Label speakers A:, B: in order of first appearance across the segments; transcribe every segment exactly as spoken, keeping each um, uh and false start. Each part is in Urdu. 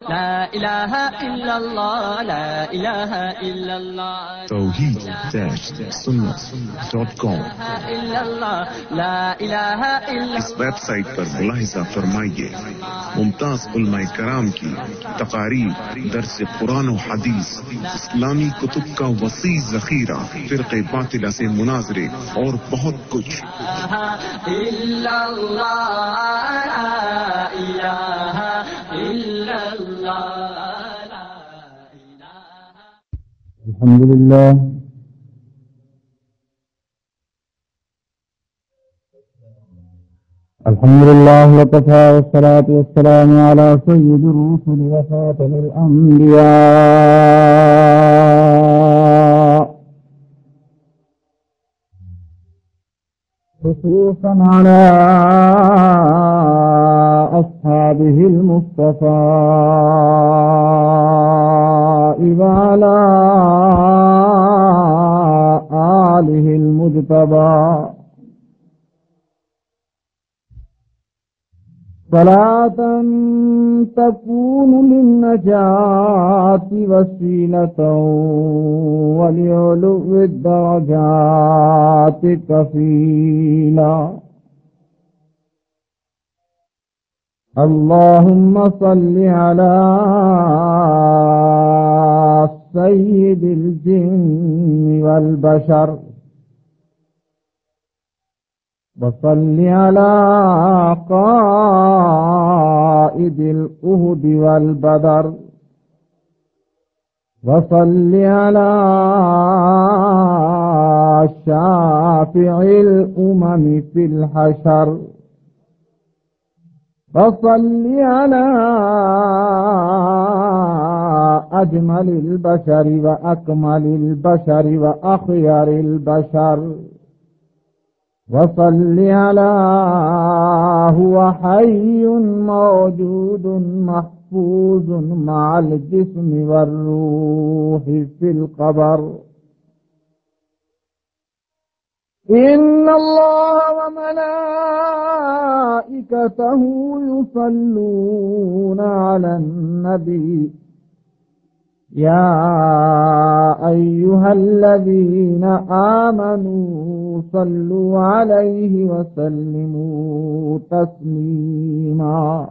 A: لا إله إلا الله لا إله إلا الله
B: توحید سنت ڈاٹ کام
A: إلا الله لا إله إلا
B: اس ویب سائٹ پر ملاحظہ فرمائیے ممتاز علماء کرام کی تقاریر، درس قرآن و حدیث، اسلامی کتب کا وسیع ذخیرہ، فرقے باطلہ سے مناظرے اور بہت کچھ.
A: إلا الله لا إله إلا الله لا إله.
C: الحمد لله الحمد لله وكفى والصلاة والسلام على سيد الرسل وخاتم الأنبياء، خصوصا على أصحابه المصطفى وعلى آله المجتبى، صلاة تكون للنجاة وسيلة ولعلو الدرجات كفيلا. اللهم صل على سيد الجن والبشر، وصل على قائد الأهد والبدر، وصل على شافع الأمم في الحشر، وصل على أجمل البشر وأكمل البشر وأخير البشر، وصل على هو حي موجود محفوظ مع الجسم والروح في القبر. إن الله وملائكته يصلون على النبي يا أيها الذين آمنوا صلوا عليه وسلموا تسليما.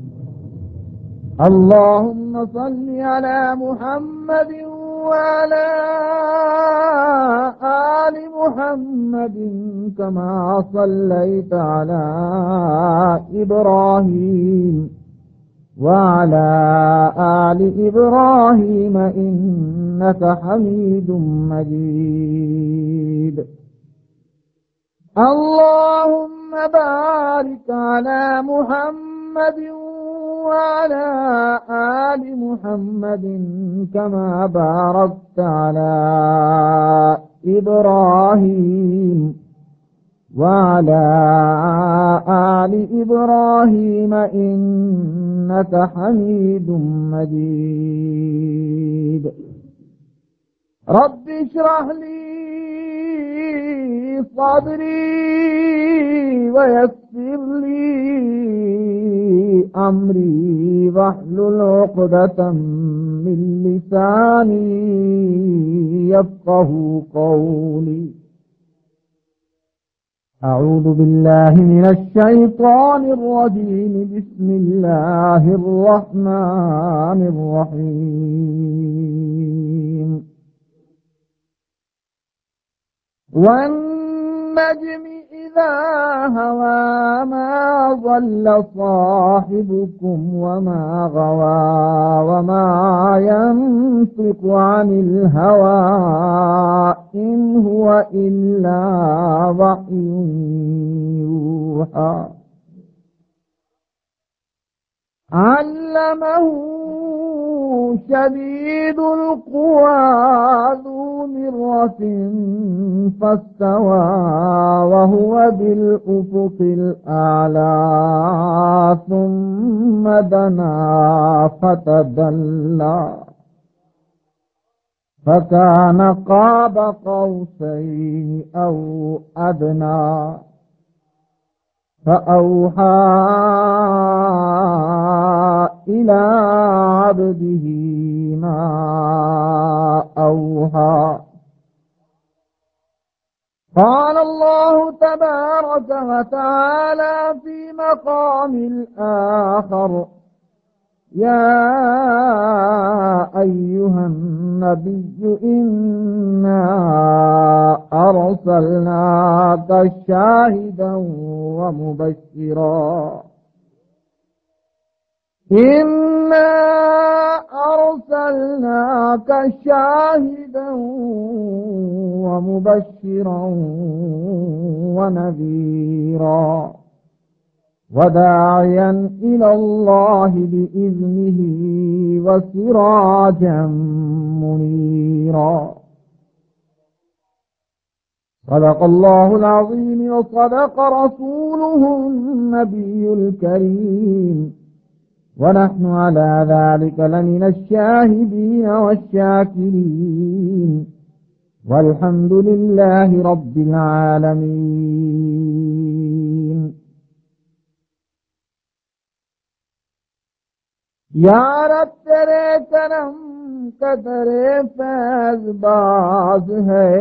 C: اللهم صل على محمد وعلى آل محمد كما صليت على إبراهيم وعلى آل إبراهيم إنك حميد مجيد. اللهم بارك على محمد وعلى آل محمد كما باركت على إبراهيم وعلى آل إبراهيم إنك حميد مجيد. رب اشرح لي صدري ويسر لي أمري واحلل عقدة من لساني يفقه قولي. أعوذ بالله من الشيطان الرجيم. بسم الله الرحمن الرحيم. والنجم إذا هوى ما ضل صاحبكم وما غوى وما ينطق عن الهوى إن هو إلا وحي يوحى. علمه شديد القوى ذو مرة فاستوى وهو بالأفق الأعلى ثم دنا فتدلى فكان قاب قوسين أو أدنى فأوحى إلى عبده ما أوحى. قال الله تبارك وتعالى في مقام الآخر: يا أيها النبي إنا أرسلناك شاهدا ومبشرا إنا أرسلناك شاهدا ومبشرا ونذيرا وداعيا إلى الله بإذنه وسراجا منيرا. صدق الله العظيم وصدق رسوله النبي الكريم، ونحن على ذلك لمن الشاهدين والشاكرين، والحمد لله رب العالمين. یا رب تیرے کرم کا تیرے فیض باز ہے،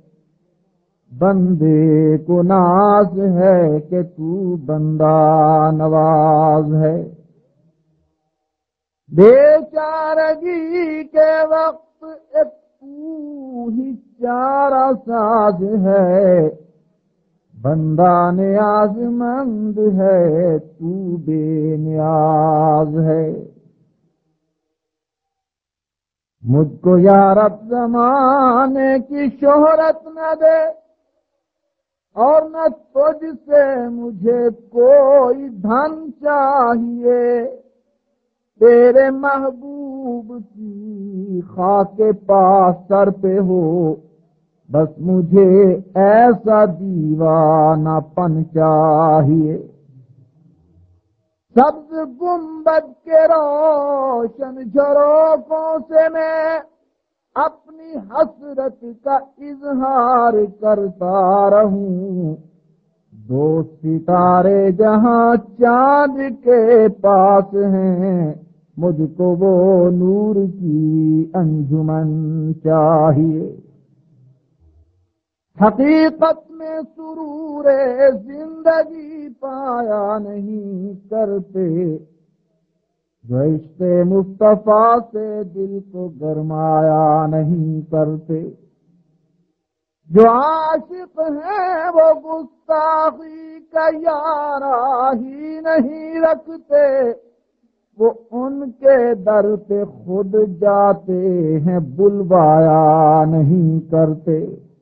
C: بندے کو ناز ہے کہ تو بندہ نواز ہے. بے چارگی کے وقت ایک تو ہی چارہ ساز ہے، بندہ نیاز مند ہے تو بے نیاز ہے. مجھ کو یا رب زمانے کی شہرت نہ دے، اور نہ تجھ سے مجھے کوئی دھن چاہیے. تیرے محبوب کی خاک پاس سر پہ ہو، بس مجھے ایسا دیوانہ پن چاہیے. سبز گنبد کے روشن جھروکوں سے میں اپنی حسرت کا اظہار کرتا رہوں. دو ستارے جہاں چاند کے پاس ہیں، مجھ کو وہ نور کی انجمن چاہیے. حقیقت میں سرور زندگی پایا نہیں کرتے، جو عشق مصطفیٰ سے دل کو گرمایا نہیں کرتے. جو عاشق ہیں وہ گستاخی کا یارہ ہی نہیں رکھتے، وہ ان کے در پہ خود جاتے ہیں بلوایا نہیں کرتے.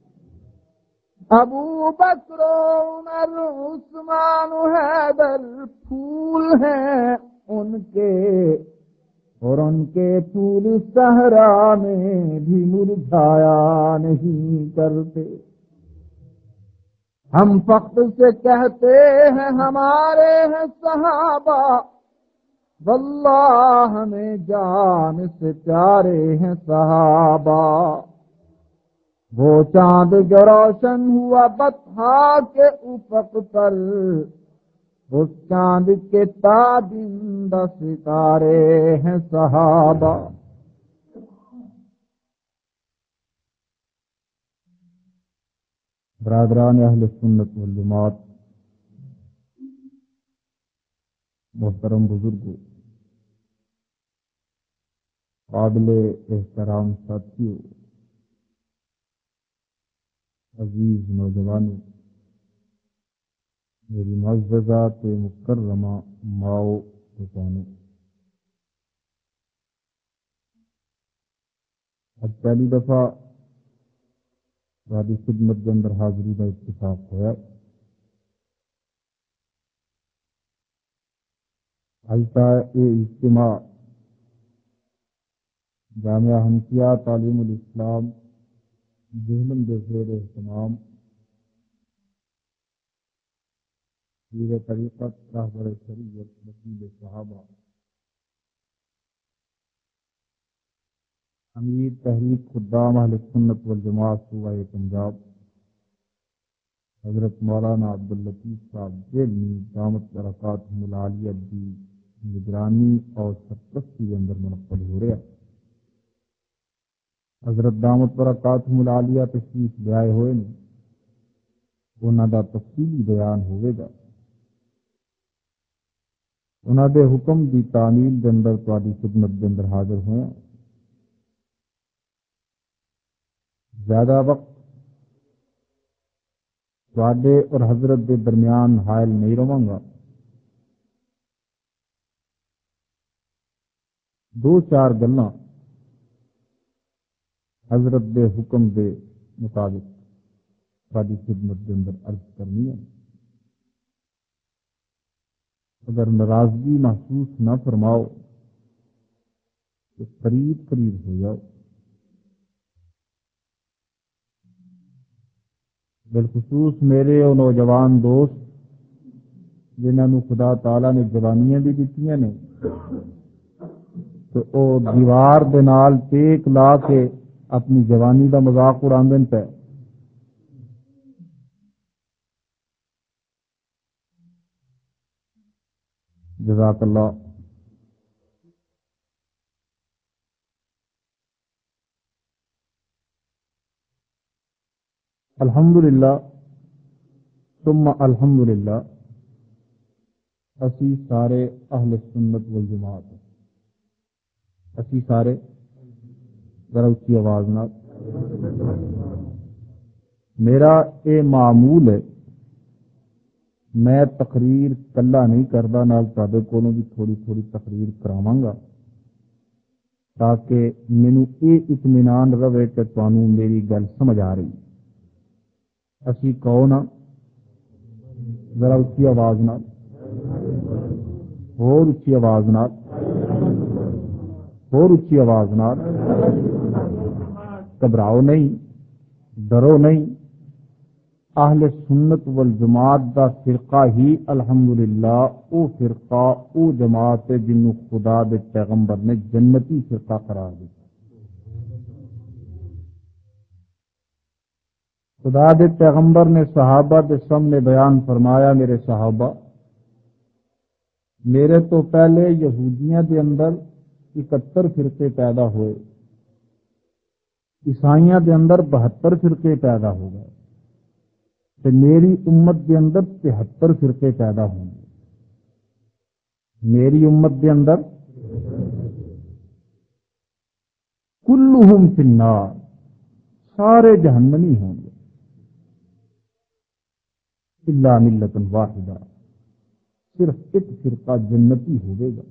C: ابو بکر عمر عثمان حیدر پھول ہیں ان کے، اور ان کے پھول صحرا میں بھی مرجھایا نہیں کرتے. ہم فخر سے کہتے ہیں ہمارے ہیں صحابہ، واللہ ہمیں جان سے پیارے ہیں صحابہ. وہ چاند جو روشن ہوا بطحا کے افق پر، اس چاند کے تابندہ ستارے ہیں صحابہ. برادران اہل سنت والجماعت، محترم بزرگوں، قابل احترام ساتھیوں، عزیز نوجوانوں، میری معززات مکرمہ ماؤ بہنوں، آج پہلی دفعہ تمہاری خدمت کے اندر حاضری کا اتفاق ہوا. حلقہ اجتماع جامعہ حنفیہ تعلیم الاسلام جہلم کے زیر اہتمام پیر طریقت راہبر شریعت وکیل صحابہ امیر تحریک خدام اہل سنت والجماعت صوبہ پنجاب حضرت مولانا عبداللطیف صاحب جیلنی دامت برکاتہم العالیہ بھی نگرانی اور سرپرستی کے اندر منعقد ہو رہا ہے۔ حضرت دامت برکاتہم العالیہ تشریف لے آئے ہوئے نے، انہاں دا تفصیلی بیان ہوئے گا۔ انہاں دے حکم دی تعمیل دے اندر تہاڈی خدمت دے اندر حاضر ہوئے۔ زیادہ وقت تہاڈے اور حضرت دے درمیان حائل نہیں رہوں گا۔ دو چار گلاں حضرت دے حکم دے مطابق تہاڈی خدمت دے اندر عرض کرنی ہے۔ اگر ناراضگی محسوس نہ فرماؤ تو قریب قریب ہو جاؤ۔ بالخصوص میرے اور نوجوان دوست جنہوں نے خدا تعالی نے جوانیاں بھی دیتیاں نے، تو او دیوار دے نال ٹیک لا کے اپنی جوانی دا مذاق اڑاندن پے۔ جزاک اللہ۔ الحمدللہ ثم الحمدللہ اسی سارے اہل سنت والجماعت ہیں۔ اسی سارے ذرا اچھی آواز نہ، میرا اے معمول ہے، میں تقریر کلا نہیں کردا، نال تہاڈے کولوں بھی تھوڑی تھوڑی تقریر کراواں گا تاکہ مینوں یہ اطمینان رہے کہ تانوں میری گل سمجھ آ رہی۔ اسی کہو نا ذرا اچھی آواز نال، اور اچھی آواز نال، اور اچھی آواز نال، گھبراؤ نہیں، ڈرو نہیں۔ اہل سنت والجماعت دا فرقہ ہی الحمدللہ او فرقہ او جماعت ہے جنوں خدا دے پیغمبر نے جنتی فرقہ قرار دیا۔ خدا دے پیغمبر نے صحابہ دے سامنے بیان فرمایا، میرے صحابہ، میرے تو پہلے یہودیاں دے اندر اکہتر فرقے پیدا ہوئے، عیسائیاں دے اندر بہتر فرقے پیدا ہو گئے، تو میری امت دے اندر تہتر فرقے پیدا ہوں گے۔ میری امت دے اندر کلہم فی النار، سارے جہنمی ہوں گے، الا ملۃ واحدہ، صرف ایک فرقہ جنتی ہوئے گا۔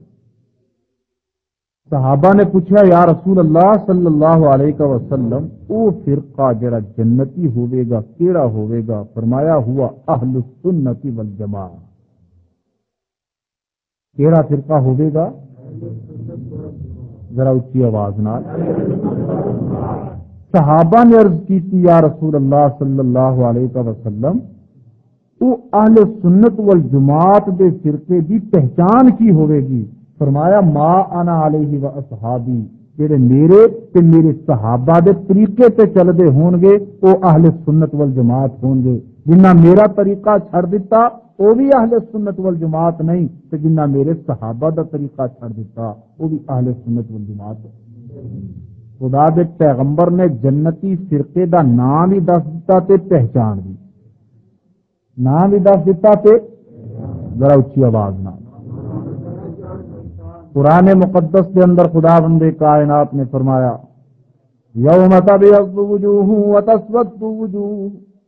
C: صحابہ نے پوچھا یا رسول اللہ صلی اللہ علیہ وسلم، او فرقہ جڑا جنتی ہوئے گا کیڑا ہوئے گا؟ فرمایا ہوا اہل السنت والجماعہ۔ کیڑا فرقہ ہوئے گا؟ ذرا اچھی آواز نال۔ صحابہ نے عرض کی تھی یا رسول اللہ صلی اللہ علیہ وسلم، او اہل سنت والجماعت دے فرقے دی پہچان کی ہوئے گی؟ فرمایا ما انا علیہ و اصحابی، جڑے میرے تے میرے صحابہ دے طریقے تے چلدے ہون گے او اہل سنت والجماعت ہون گے۔ جنہ میرا طریقہ چھڑ دیتا وہ بھی اہل سنت والجماعت نہیں، تے جنہ میرے صحابہ دا طریقہ چھڑ دیتا وہ بھی اہل سنت والجماعت ہے۔ خدا دے پیغمبر نے جنتی فرقے دا نام بھی دس دیتا تے پہچان بھی، نام بھی دس دیتا تے ذرا اچھی آواز نہ۔ قرآن مقدس کے اندر خدا بندے کائنات نے فرمایا یوم تبیض وجوہ وتسود وجوہ،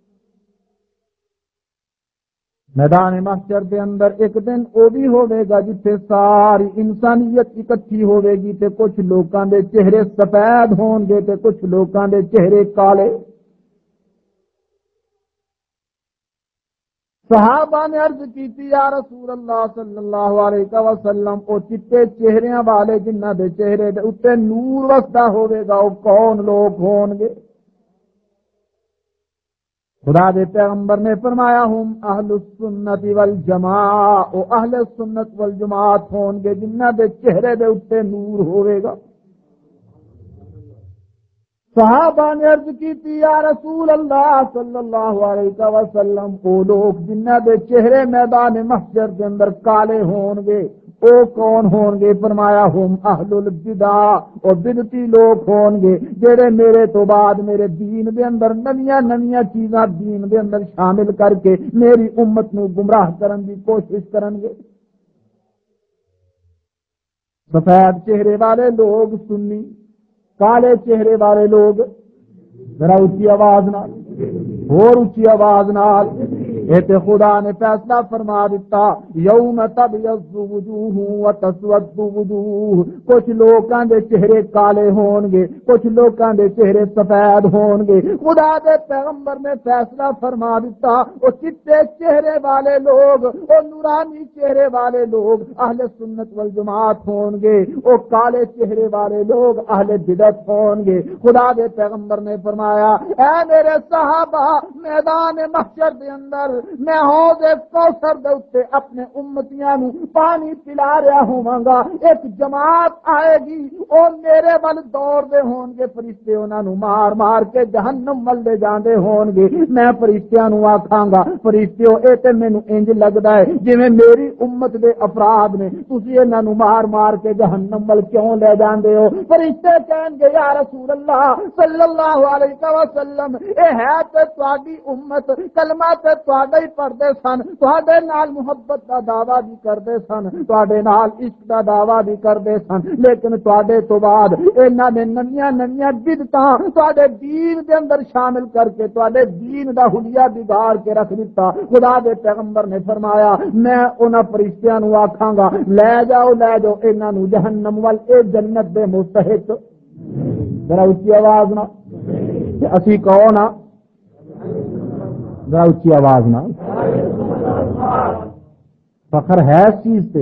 C: میدان محشر کے اندر ایک دن وہ بھی ہوئے گا جتھے ساری انسانیت اکٹھی ہوئے گی تے کچھ لوکاں دے چہرے سفید ہون گے تے کچھ لوکاں دے چہرے کالے۔ صحابہ نے عرض کی تھی یا رسول اللہ صلی اللہ علیہ وسلم، او چٹے چہریاں والے جنہ دے چہرے دے اتے نور وسدا ہوئے گا وہ کون لوگ ہون گے؟ خدا دے پیغمبر نے فرمایا ہم اہل السنت والجماعہ، او اہل سنت والجماعت ہون گے جنہ دے چہرے دے اتے نور ہوئے گا۔ صحابہ نے عرض کی تھی یا رسول اللہ صلی اللہ علیہ وسلم وہ لوگ جنہ دے چہرے میدان محشر کے اندر کالے ہون گے او کون ہون گے؟ فرمایا ہم اہل البدع اور بدعتی لوگ ہون گے جڑے میرے تو بعد میرے دین دے اندر نویاں نویاں چیزاں دین دے اندر شامل کر کے میری امت نو گمراہ کرن دی کوشش کرن گے۔ سفید چہرے والے لوگ سنی، کالے چہرے والے لوگ ذرا اونچی آواز نال اور اونچی آواز نال اے تے خدا نے فیصلہ فرما دیتا یوم تبیض وجوہ وتسود وجوہ، کچھ لوکاں دے چہرے کالے ہون گے، کچھ لوکاں دے چہرے سفید ہون گے۔ خدا دے پیغمبر نے فیصلہ فرما دیتا او چٹے چہرے والے لوگ، او نورانی چہرے والے لوگ اہل سنت والجماعت ہون گے، او کالے چہرے والے لوگ اہل بدعت ہون گے۔ خدا دے پیغمبر نے فرمایا اے میرے صحابہ میدان محشر دے اندر میں حوض کوثر دے اوتے اپنے امتیاں نو پانی پلا رہا ہوں گا، ایک جماعت آئے گی او میرے ول دوڑ دے ہون گے، فرشتے انہاں نو مار مار کے جہنم ول لے جاندے ہون گے۔ میں فرشتیاں نو آکھاں گا فرشتیو اے تے مینوں انج لگدا ہے جویں میری امت دے افراد نے، تسی انہاں نو مار مار کے جہنم ول کیوں لے جاندے ہو؟ فرشتے کہن گے یا رسول اللہ صلی اللہ علیہ وسلم اے ہے تے تہاڈی امت، کلمہ تے تہاڈا ہی پڑھدے سن، تہاڈے نال محبت دا دعویٰ بھی کردے سن، تہاڈے نال عشق دا دعویٰ بھی کردے سن، لیکن تہاڈے تو بعد انہاں نے نویاں نویاں بدعتاں تہاڈے دین دے اندر شامل کر کے تہاڈے دین دا حلیہ بگاڑ کے رکھ دتا۔ خدا دے پیغمبر نے فرمایا میں انہاں فرشتیاں نو آکھاں گا لے جاؤ لے جاؤ انہاں نو جہنم ول، اے جنت دے مستحق۔ ذرا اونچی آواز نہ اسی کون ہاں، ذرا اونچی آواز نہ فخر ہے اس چیز سے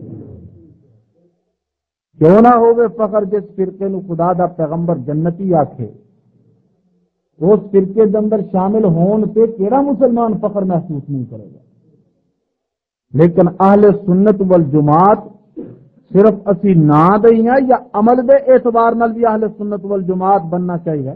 C: کیوں نہ ہوئے فخر جس فرقے نو خدا دا پیغمبر جنتی آکھے، اس فرقے دے اندر شامل ہون تے کیڑا مسلمان فخر محسوس نہیں کرے گا؟ لیکن اہل سنت والجماعت صرف اسی نا دئیاں یا عمل دے اعتبار نال بھی اہل سنت والجماعت بننا چاہیے،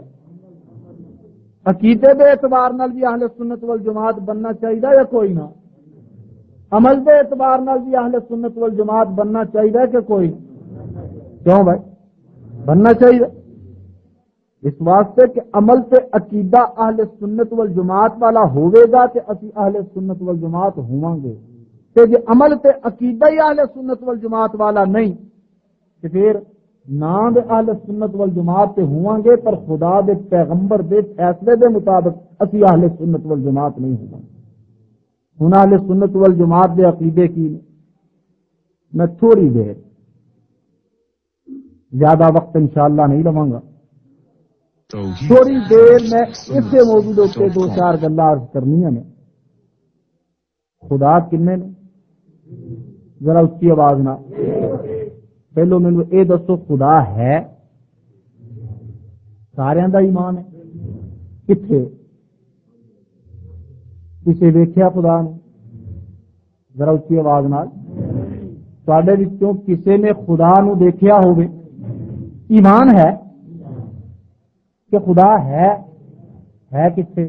C: عقیدے دے اعتبار نال بھی اہل سنت والجماعت بننا چاہیے یا کوئی نہ؟ عمل دے اعتبار نال بھی اہل سنت والجماعت بننا چاہیے کہ کوئی؟ کیوں بھائی بننا چاہیے؟ اس واسطے کہ عمل تے عقیدہ اہل سنت والجماعت والا ہوئے گا کہ اسی اہل سنت والجماعت ہوواں گے، تے جے عمل تے عقیدہ ہی اہل سنت والجماعت والا نہیں کہ پھر نام دے اہل سنت والجماعت تے ہواں گے پر خدا دے پیغمبر دے فیصلے دے مطابق اسی اہل سنت والجماعت نہیں ہوں گے۔ ہن اہل سنت والجماعت دے عقیدے کی میں تھوڑی دیر زیادہ وقت انشاءاللہ نہیں لواں گا، تھوڑی دیر میں اسے موضوع کے دو چار گلاں عرض کرنی ہیں۔ خدا کنے نے؟ ذرا اس کی آواز نہ پہلو مینوں اے دسو خدا ہے؟ سارے دا ایمان ہے؟ کتنے کسے ویکھیا خدا نے؟ ذرا اس کی آواز نال تواڈے وچوں کسے نے خدا نو دیکھیا ہوئے؟ ایمان ہے کہ خدا ہے؟ ہے کتنے؟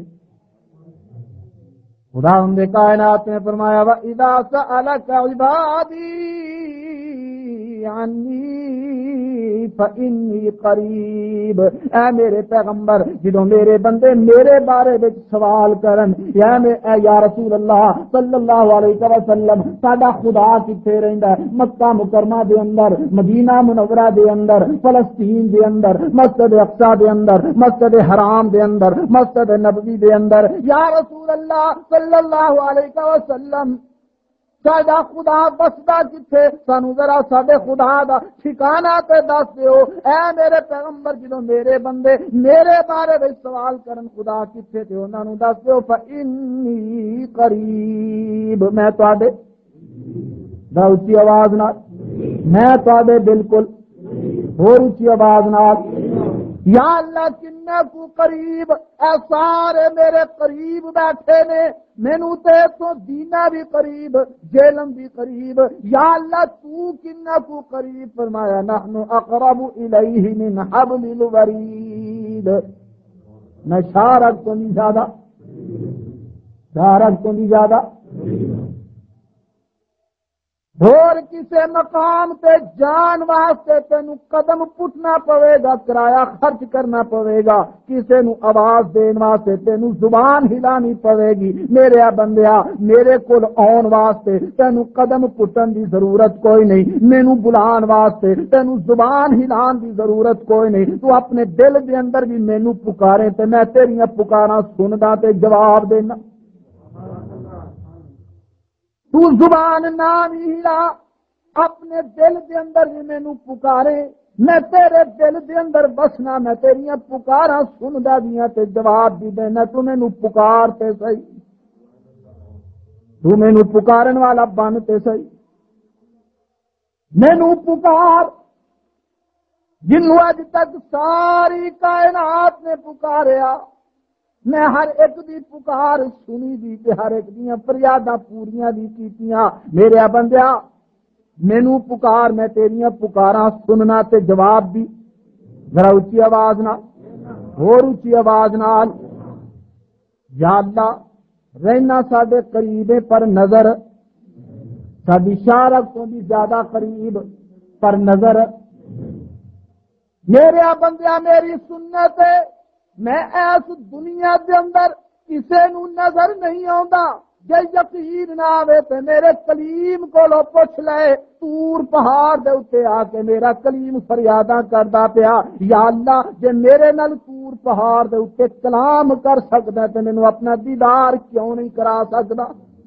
C: خدا ہم دے کائنات نے فرمایا وَإِذَا سَأَلَكَ عِبَادِي عَنِّي فَإِنِّي قَرِيبٌ، اے میرے پیغمبر جدوں میرے بندے میرے بارے وچ سوال کرن یا میں اے یا رسول اللہ صلی اللہ علیہ وسلم ساڈا خدا کتھے رہندا ہے؟ مکہ مکرمہ دے اندر، مدینہ منورہ دے اندر، فلسطین دے اندر، مسجد اقصی دے اندر، مسجد حرام دے اندر، مسجد نبوی دے اندر، یا رسول اللہ صلی اللہ علیہ وسلم ساڈا خدا بسدا کتھے؟ سانو ذرا ساڈے خدا دا ٹھکانہ تے دس دیو۔ اے میرے پیغمبر جدوں میرے بندے میرے بارے وچ سوال کرن خدا کتھے تے انہاں نوں دس دیو فإنی قریب، میں تواڈے دا اونچی آواز نال میں تواڈے بالکل اور اونچی آواز نال یا اللہ کنا کو قریب، اے سارے میرے قریب بیٹھے نے، مینوں تے تو دینا بھی قریب، جیلم بھی قریب، یا اللہ تو کنا کو قریب؟ فرمایا نحن اقرب الیہ من حبل الورید، بعید میں شاہ رگ تو نہیں زیادہ شاہ رگ تو نہیں زیادہ اور کسے مقام تے جان واسطے تینوں قدم پٹنا پوے گا کرایہ خرچ کرنا پوے گا کسے نو آواز دین واسطے تینوں زبان ہلانی پوے گی میرے بندیا میرے کول آن واسطے تینوں قدم پٹن دی ضرورت کوئی نہیں مینوں بلان واسطے تینوں زبان ہلان دی ضرورت کوئی نہیں تو اپنے دل دے اندر بھی مینوں پکارے تے میں تیریاں پکاراں سندا تے جواب دینا تو زبان نہ ہلا اپنے دل دے اندر بھی مینوں پکارے میں تیرے دل دے اندر بسنا میں تیریاں پکاراں سندا دیاں تے جواب بھی دینا تو مینوں پکار تے صحیح تو مینوں پکارن والا بن تے صحیح مینوں پکار جنوں اج تک ساری کائنات نے پکاریا میں ہر ایک دی پکار سنی دی تے ہر ایک دیاں فریاداں پوریاں دی کیتیاں میرے بندیا مینوں پکار میں تیریاں پکاراں سننا تے جواب دی ذرا اچھی آواز نال اور اچھی آواز نال یا اللہ رہنا ساڈے قریب پر نظر ساڈی شارک تو بھی زیادہ قریب پر نظر میرے بندیا میری سنت میں ایس دنیا دے اندر کسے نو نظر نہیں آندا جے یقین نہ آوے تے میرے کلیم کولو پوچھ لے تور پہاڑ دے اوتے آ کے میرا کلیم فریاداں کردا پیا یا اللہ جے میرے نال تور پہاڑ دے اوتے کلام کر سکدا تے مینوں اپنا دیدار کیوں نہیں کرا سکدا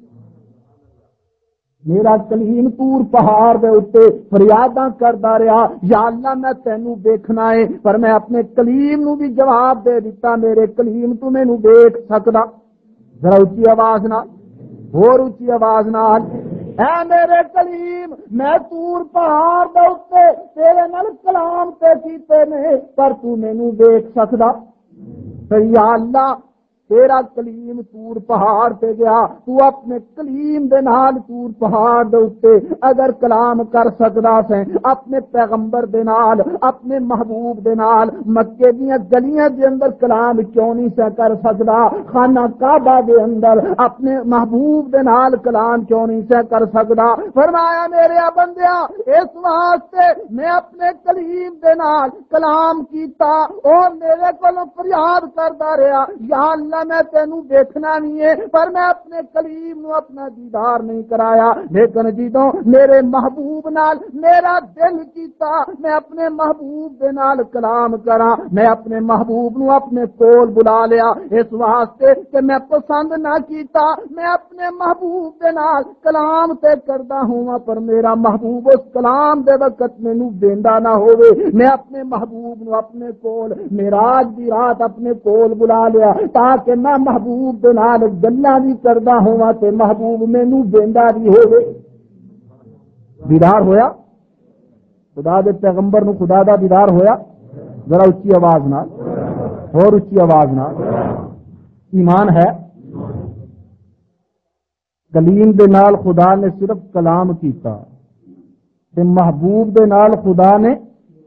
C: میرا کلیم تور پہاڑ دے اوتے فریاداں کردا رہا یا اللہ میں تینوں دیکھنا ہے پر میں اپنے کلیم نو بھی جواب دے دیتا میرے کلیم تو مینوں دیکھ سکدا ذرا اچھی آواز نال اور اچھی آواز نال اے میرے کلیم میں تور پہاڑ دے اوتے تیرے نال کلام تے کیتے نے پر تو مینوں دیکھ سکدا تے یا اللہ تیرا کلیم تور پہاڑ تے گیا تو اپنے کلیم دے نال تور پہاڑ دے اوتے اگر کلام کر سکدا سے اپنے پیغمبر دے نال اپنے محبوب دے نال مکے دیاں گلیاں دے اندر کلام کیوں نہیں سے کر سکدا خانہ کعبہ دے اندر اپنے محبوب دے نال کلام کیوں نہیں سے کر سکدا فرمایا میرے بندیا اس واسطے میں اپنے کلیم دے نال کلام کیتا اور میرے کولوں فریاد کردا رہیا یا اللہ میں تینوں دیکھنا نہیں ہے پر میں اپنے کلیم نو اپنا دیدار نہیں کرایا لیکن جدوں میرے محبوب نال میرا دل کیتا میں اپنے محبوب دے نال کلام کراں میں اپنے محبوب نو اپنے کول بلا لیا اس واسطے کہ میں پسند نہ کیتا میں اپنے محبوب دے نال کلام تے کردا ہوں پر میرا محبوب اس کلام دے وقت مینوں دیندا نہ ہووے میں اپنے محبوب نو اپنے کول معراج دی رات اپنے کول بلا لیا تاکہ کہ میں محبوب دے نال گلاں بھی کردا ہواں تے محبوب مینوں دیندا بھی ہوے دیدار ہویا خدا دے پیغمبر نو خدا دا دیدار ہویا ذرا اچھی آواز نال اور اچھی آواز نال ایمان ہے کلیم دے نال خدا نے صرف کلام کیتا تے محبوب دے نال خدا نے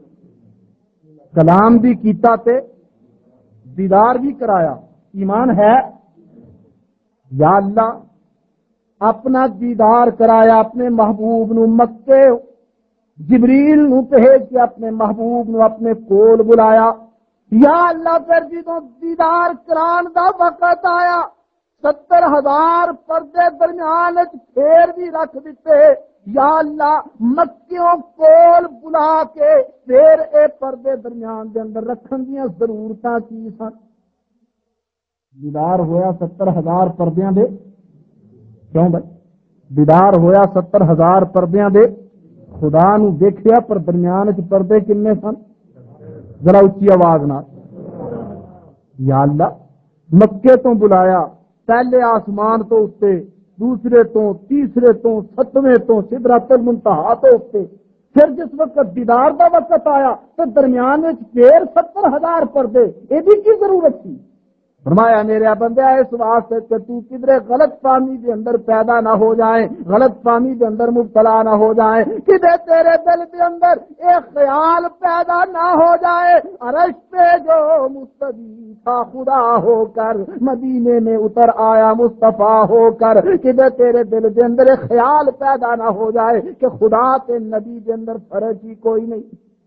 C: کلام بھی کیتا تے دیدار بھی کرایا ایمان ہے یا اللہ اپنا دیدار کرایا اپنے محبوب نو مکے جبریل نو بھیج کے اپنے محبوب نو اپنے کول بلایا یا اللہ پھر جدوں دیدار کران دا وقت آیا ستر ہزار پردے درمیان پھیر بھی رکھ دیتے یا اللہ مکیوں کول بلا کے پھر اے پردے درمیان دے اندر رکھن دیاں ضرورتاں کی سن دیدار ہویا ستر ہزار پردیاں دے کیوں بھائی دیدار ہویا ستر ہزار پردیاں دے خدا نو دیکھیا پر درمیان چ پردے کنے سن ذرا اچھی آواز نال یا اللہ مکے تو بلایا پہلے آسمان تو اتے دوسرے تو تیسرے تو ستویں تو سدرۃ المنتہا تو اتے پھر جس وقت دیدار دا وقت آیا تو درمیان پھر ستر ہزار پردے یہ بھی کی ضرورت تھی فرمایا میرے بندے اس واسطے کہ تو کدھر غلط فہمی کے اندر پیدا نہ ہو جائے، غلط فہمی کے اندر مبتلا نہ ہو جائے، کدھر تیرے دل کے اندر ایک خیال پیدا نہ ہو جائے عرش پہ جو مستوی تھا خدا ہو کر مدینے میں اتر آیا مصطفیٰ ہو کر، کدھر تیرے دل کے اندر ایک خیال پیدا نہ ہو جائے کہ خدا تے نبی کے اندر فرق ہی کوئی نہیں،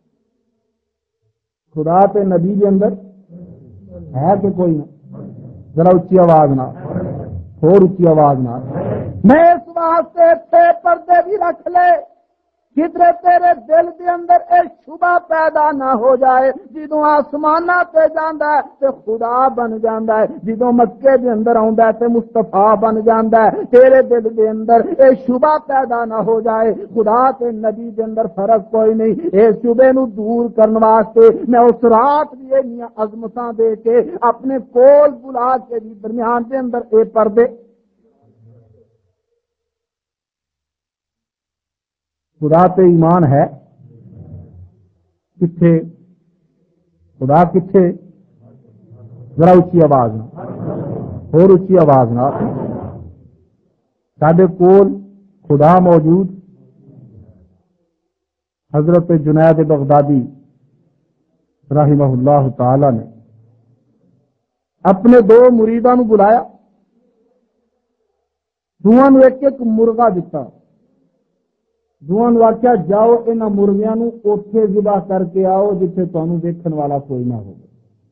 C: خدا تے نبی کے اندر ہے کہ کوئی نہیں؟ ذرا اچھی آواز نہ اور اچھی آواز نہ میں اس واسطے تھے پردے بھی رکھ لے کدھر تیرے دل کے اندر ایک شبہ پیدا نہ ہو جائے، جدوں آسمانہ تے جاندا ہے تے خدا بن جاندا ہے، جدوں مکے دے اندر آوندا ہے تے مصطفیٰ بن جاندا ہے، تیرے دل دے اندر ایک شبہ پیدا نہ ہو جائے خدا تے نبی دے اندر فرق کوئی نہیں، اس شبے نو دور کرن واسطے میں اس رات بھی انیاں عظمتاں دے کے اپنے کول بلا کے بھی درمیان دے اندر اے پردے خدا تے ایمان ہے کتھے؟ خدا کتھے؟ ذرا اچھی آواز نہ اور اچھی آواز نہ ساڈے کول خدا موجود حضرت جنید بغدادی رحمہ اللہ تعالی نے اپنے دو مریداں نو بلایا، دونوں نو ایک ایک مرغا دتا، دونوں آخیا جاؤ انہاں مرغیاں نو اوتھے ذبح کر کے آؤ جتھے تانوں دیکھن والا کوئی نہ ہو۔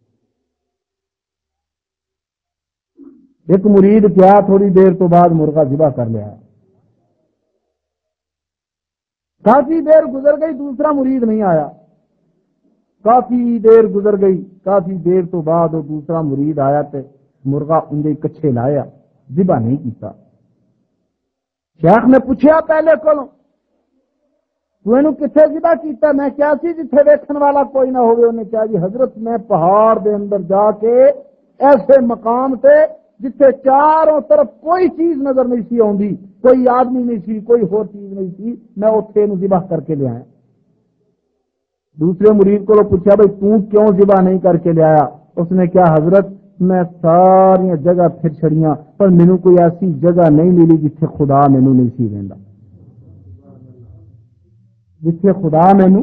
C: ایک مرید کیا تھوڑی دیر تو بعد مرغا ذبح کر لیا، کافی دیر گزر گئی دوسرا مرید نہیں آیا، کافی دیر گزر گئی کافی دیر تو بعد وہ دوسرا مرید آیا تے مرغا اندے کچھے لایا، ذبح نہیں کیتا۔ شیخ نے پوچھا پہلے کولوں تو اینو کتھے ذبح کیتا؟ میں کیا سی جتھے ویکھن والا کوئی نہ ہوئے؟ انہیں کہا جی حضرت میں پہاڑ دے اندر جا کے ایسے مقام تے جتھے چاروں طرف کوئی چیز نظر نہیں سی آندی، کوئی آدمی نہیں سی، کوئی اور چیز نہیں سی، میں اوتھے نو ذبح کر کے لے آیا۔ دوسرے مرید کو پوچھا بھائی تو کیوں ذبح نہیں کر کے لے آیا؟ اس نے کہا حضرت میں ساری جگہ پھر چھڑیاں پر مینوں کوئی ایسی جگہ نہیں ملی جتھے خدا مینوں نہیں سی رہندا، جتھے خدا مینوں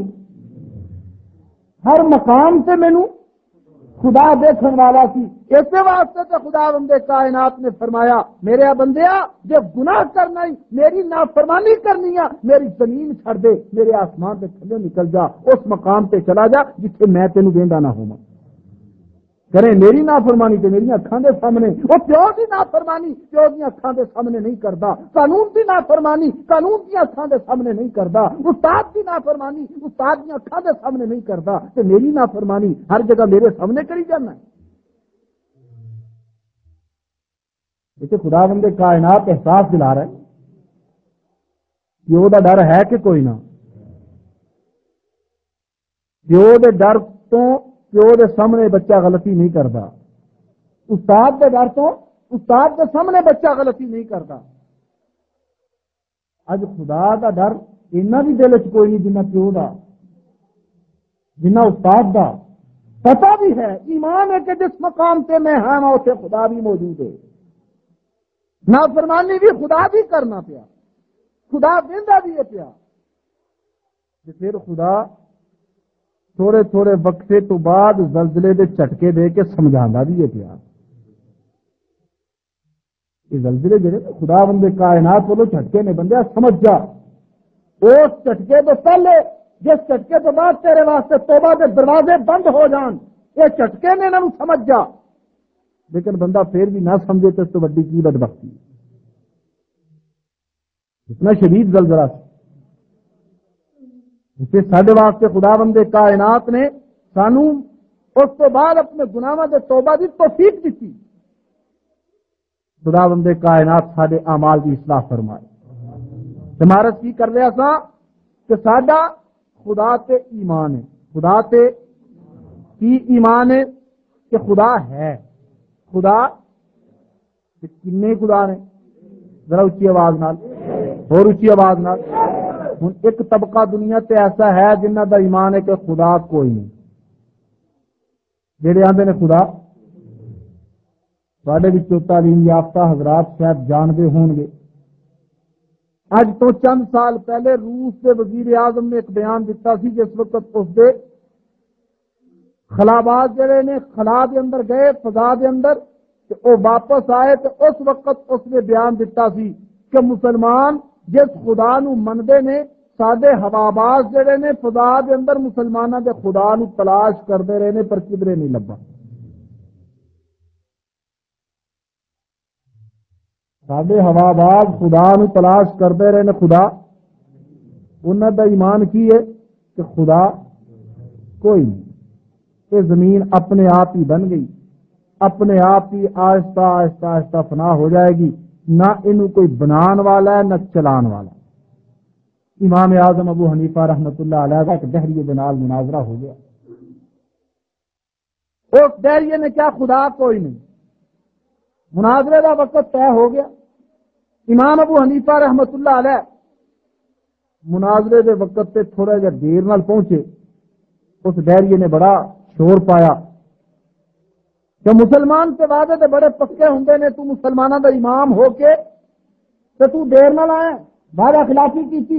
C: ہر مقام سے مینوں خدا دیکھن والا سی۔ اسی واسطے تو خدا بندے کائنات نے فرمایا میرے بندیا جب گناہ کرنا ہی میری نافرمانی کرنی ہے میری زمین چھڑ دے، میرے آسمان سے تھلے نکل جا، اس مقام پہ چلا جا جتھے میں تینوں ویندا نہ ہوواں۔ کرے میری نافرمانی تے میری اکھاں دے سامنے، وہ پیو دی نافرمانی پیو دی اکھاں دے سامنے نہیں کردا، قانون دی نافرمانی قانون دی اکھاں دے سامنے نہیں کردا، استاد دی نافرمانی استاد دی اکھاں دے سامنے نہیں کردا، تے میری نافرمانی ہر جگہ میرے سامنے کری جانا ہے۔ اسے خدا بندے کائنات احساس دلا رہا ہے پیو دا ڈر ہے کہ کوئی نہ؟ پیو دے ڈر تو پیو دے سامنے بچہ غلطی نہیں کرتا، استاد دے ڈر تو استاد دے سامنے بچہ غلطی نہیں کرتا۔ اج خدا دا ڈر اینا بھی دل چ کوئی نہیں جنہ پیو دا جنہ استاد دا، پتہ بھی ہے ایمان ہے کہ جس مقام تے میں ہاں اتنے خدا بھی موجود ہے، نافرمانی بھی خدا بھی کرنا پیا، خدا ویندا بھی ہے پیا، پھر خدا تھوڑے تھوڑے وقفے تو بعد زلزلے دے جھٹکے دے کے سمجھانا بھی ہے پیا۔ یہ زلزلے جڑے خدا بندے کائنات والوں جھٹکے نے بندے سمجھ جا، اس جھٹکے تو پہلے جس جھٹکے تو بعد تیرے واسطے توبہ کے دروازے بند ہو جان، یہ جھٹکے نے انہوں سمجھ جا، لیکن بندہ پھر بھی نہ سمجھے تو اس تو بڑی کی بدبختی، اتنا شدید زلزلہ اسے ساڈے واسطے خدا بندے کائنات نے سانو اس تو بعد اپنے گناہاں دے توبہ دی توفیق دیتی۔ خدا بندے کائنات ساڈے اعمال کی اصلاح فرمائے۔ ہمارا کی کر لیا سا کہ ساڈا خدا تے ایمان ہے، خدا تے کی ایمان ہے کہ خدا ہے، خدا کنے خدا نے؟ ذرا اچھی آواز نال اور اچھی آواز نال۔ ہوں ایک طبقہ دنیا تے ایسا ہے جنہ دا ایمان ہے کہ خدا کوئی نہیں، جڑے آندے نے خدا تواڈے وچوں تعلیم یافتہ حضرات شاید جانتے ہون گے، اج تو چند سال پہلے روس کے وزیر اعظم نے ایک بیان دیتا سی جس وقت اس دے خلابات جڑے نے خلا دے اندر گئے فضا دے اندر تے او واپس آئے تے اس وقت اس نے بیان دیتا سی کہ مسلمان جس خدا نو مندے نے سادے ہواباز جڑے نے فضا دے اندر مسلماناں دے خدا نو تلاش کرتے رہے نے پر کدھرے نہیں لبا۔ سادے ہواباز خدا نو تلاش کرتے رہے نے خدا انہاں دا ایمان کی ہے کہ خدا کوئی نہیں، یہ زمین اپنے آپ ہی بن گئی، اپنے آپ ہی آہستہ آہستہ آہستہ فنا ہو جائے گی، نہ انہوں کوئی بنان والا ہے نہ چلان والا۔ امام اعظم ابو حنیفہ رحمت اللہ علیہ کا ایک دہریے کے نال مناظرہ ہو گیا، اس دہریے نے کیا خدا کوئی نہیں، مناظرے کا وقت طے ہو گیا، امام ابو حنیفہ رحمت اللہ علیہ مناظرے کے وقت سے تھوڑا جا دیر نال پہنچے، اس دہریے نے بڑا شور پایا کہ مسلمان کے وعدے تے بڑے پکے ہوں نے، تو مسلمانوں کا امام ہو کے تے تو دیر نال آیا، وعدہ خلافی کی تھی۔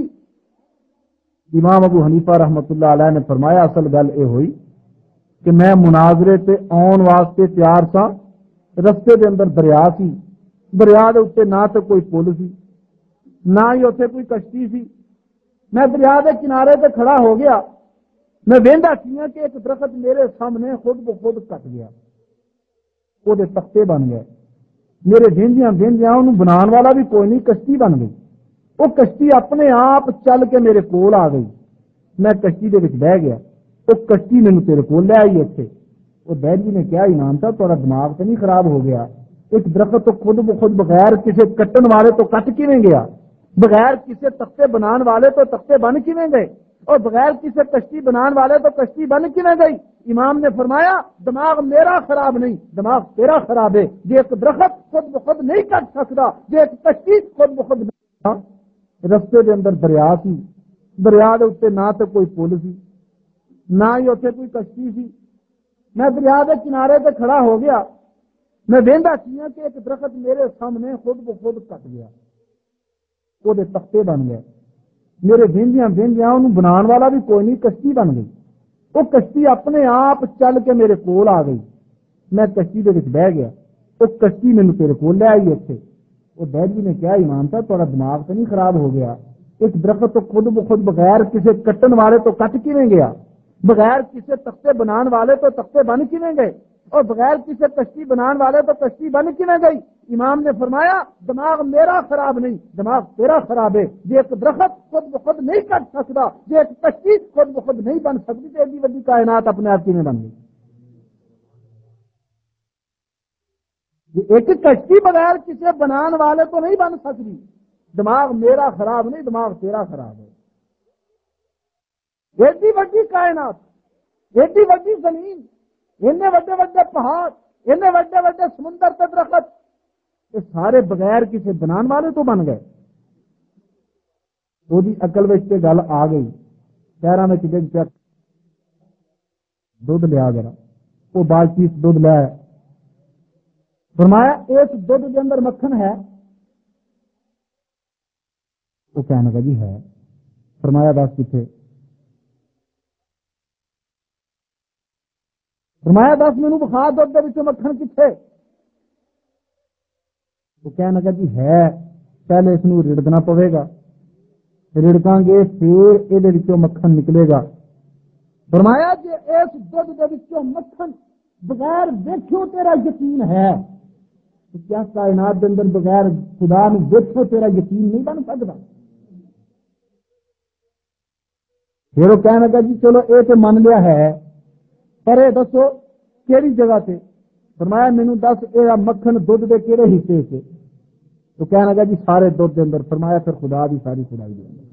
C: امام ابو حنیفہ رحمت اللہ علیہ نے فرمایا اصل گل یہ ہوئی کہ میں مناظرے تے آن واسطے تیار سا، رستے دے اندر دریا سی، دریا دے اوتے نہ تو کوئی پل سی نہ ہی اتنے کوئی کشتی سی، میں دریا دے کنارے تے کھڑا ہو گیا، میں ویندا کیا کہ ایک درخت میرے سامنے خود بخود کٹ گیا، وہ تختے بن گئے، میرے ویندیاں ویندیاں انہوں بنان والا بھی کوئی نہیں، کشتی بن گئی، وہ کشتی اپنے آپ چل کے میرے کول آ گئی، میں کشتی دے وچ بہ گیا، وہ کشتی مینوں تیرے کول لے آئی اتنے۔ وہ بیلی نے کیا امام صاحب تھوڑا دماغ تو نہیں خراب ہو گیا، ایک درخت تو خود بخود بغیر کسی کٹن والے تو کٹ کیویں گیا، بغیر کسی تختے بنان والے تو تختے بن کیویں گئے، اور بغیر کسی کشتی بنان والے تو کشتی بن کیویں گئی؟ امام نے فرمایا دماغ میرا خراب نہیں، دماغ تیرا خراب ہے، جی ایک درخت خود بخود نہیں کٹ سکتا، جی ایک کشتی خود بخود نہیں۔ رستے دے اندر دریا سی، دریا دے اوتے نہ تو کوئی پل سی نہ ہی اتنے کوئی کشتی سی، میں دریا دے کنارے تے کھڑا ہو گیا، میں ویندا کیا کہ ایک درخت میرے سامنے خود بخود کٹ گیا، وہ تختے بن گئے، میرے ویندیاں ویندیاں انہوں بنان والا بھی کوئی نہیں، کشتی بن گئی، وہ کشتی اپنے آپ چل کے میرے کول آ گئی، میں کشتی دے وچ بہ گیا، وہ کشتی مینوں تیرے کول لے آئی اتنے۔ وہ بیلی نے کیا امام صاحب تھوڑا دماغ تو نہیں خراب ہو گیا، ایک درخت تو خود بخود بغیر کسی کٹن والے تو کٹ کیویں گیا، بغیر کسی تختے بنان والے تو تختے بن کیویں گئے، اور بغیر کسی کشتی بنان والے تو کشتی بن کیویں گئی؟ امام نے فرمایا دماغ میرا خراب نہیں، دماغ تیرا خراب ہے، جی ایک درخت خود بخود نہیں کٹ سکتا، جی ایک کشتی خود بخود نہیں بن سکتی، تو ایڈی وڈی کائنات اپنے آپ کیویں بن گئی؟ ایک کشتی بغیر کسی بنان والے تو نہیں بن سکتی، دماغ میرا خراب نہیں، دماغ تیرا خراب ہے۔ ایڈی وڈی کائنات، ایڈی وڈی زمین، اتنے وڈے وڈے پہاڑ، اتنے وڈے وڈے سمندر تے درخت، یہ سارے بغیر کسی بنان والے تو بن گئے۔ وہ عقل وچ گل آ گئی، پیروں میں ڈگ پیا، دودھ لیا ذرا، وہ بال چیز دودھ لیا، فرمایا اس دودھ کے اندر مکھن ہے؟ وہ کہنے لگا جی ہے۔ فرمایا دس کتنے؟ فرمایا دس مینوں بخار دودھ کے وچوں مکھن کتنے؟ وہ کہنے لگا جی ہے، پہلے اس نو رڑکنا پوے گا، رڑکاں گے پھر یہ وچوں مکھن نکلے گا۔ فرمایا جی اس دودھ کے وچوں مکھن بغیر دیکھو تیرا یقین ہے، تو کیا کائنات کے اندر بغیر خدا نے دیکھو تیرا یقین نہیں بن سکتا؟ پھر وہ کہنے لگا جی چلو یہ تو من لیا ہے، پر یہ دسو کیڑی جگہ سے؟ فرمایا مینوں دس یہ مکھن دودھ کے کہڑے حصے سے؟ تو کہنے لگا جی سارے دودھ کے اندر۔ فرمایا پھر خدا بھی ساری خدائی دے اندر۔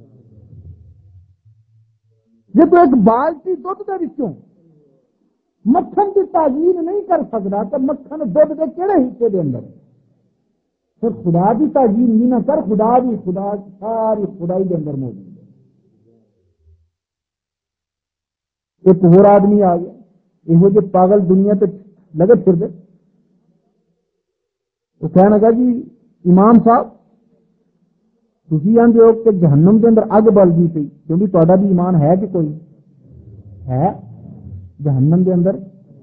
C: جی تو ایک بالٹی دودھ کے وچوں مکھن کی تعجیل نہیں کر سکتا تو مکھن دودھ کے کہڑے حصے دے اندر؟ پھر خدا کی تعجیل نہیں نہ کر، خدا بھی خدا ساری خدائی کے اندر موجود ہے۔ ایک اور آدمی آ گیا، یہ جو پاگل دنیا تے لگے پھر دے، وہ کہنے لگا جی امام صاحب تسی آندے ہو کہ جہنم کے اندر اگ بلدی پئی کیونکہ تہاڈا بھی ایمان ہے کہ کوئی ہے جہنم کے اندر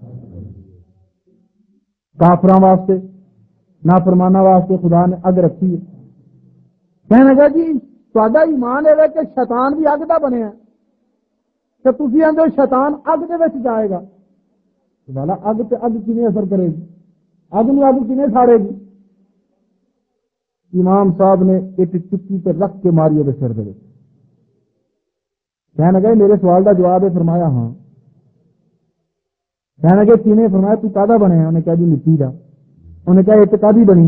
C: کافراں واسطے نافرماناں واسطے خدا نے اگ رکھی ہے. کہنے لگا جی تہاڈا ایمان ہے کہ شیطان بھی اگ دا بنیا کہ تسی آندے ہو شیطان اگ دے وچ جائے گا والا اگ تے اگ کنے اثر کرے گی اگ نو اگ کنے ساڑے گی. امام صاحب نے ایک چکی تے رکھ کے ماری وہ سر دے کہنے لگا میرے سوال کا جواب ہے. فرمایا ہاں. کہنے لگے کنے؟ فرمایا تو کادا بنیا؟ انہیں کہا جی مٹی کا. انہیں کہا ایک کادی بنی؟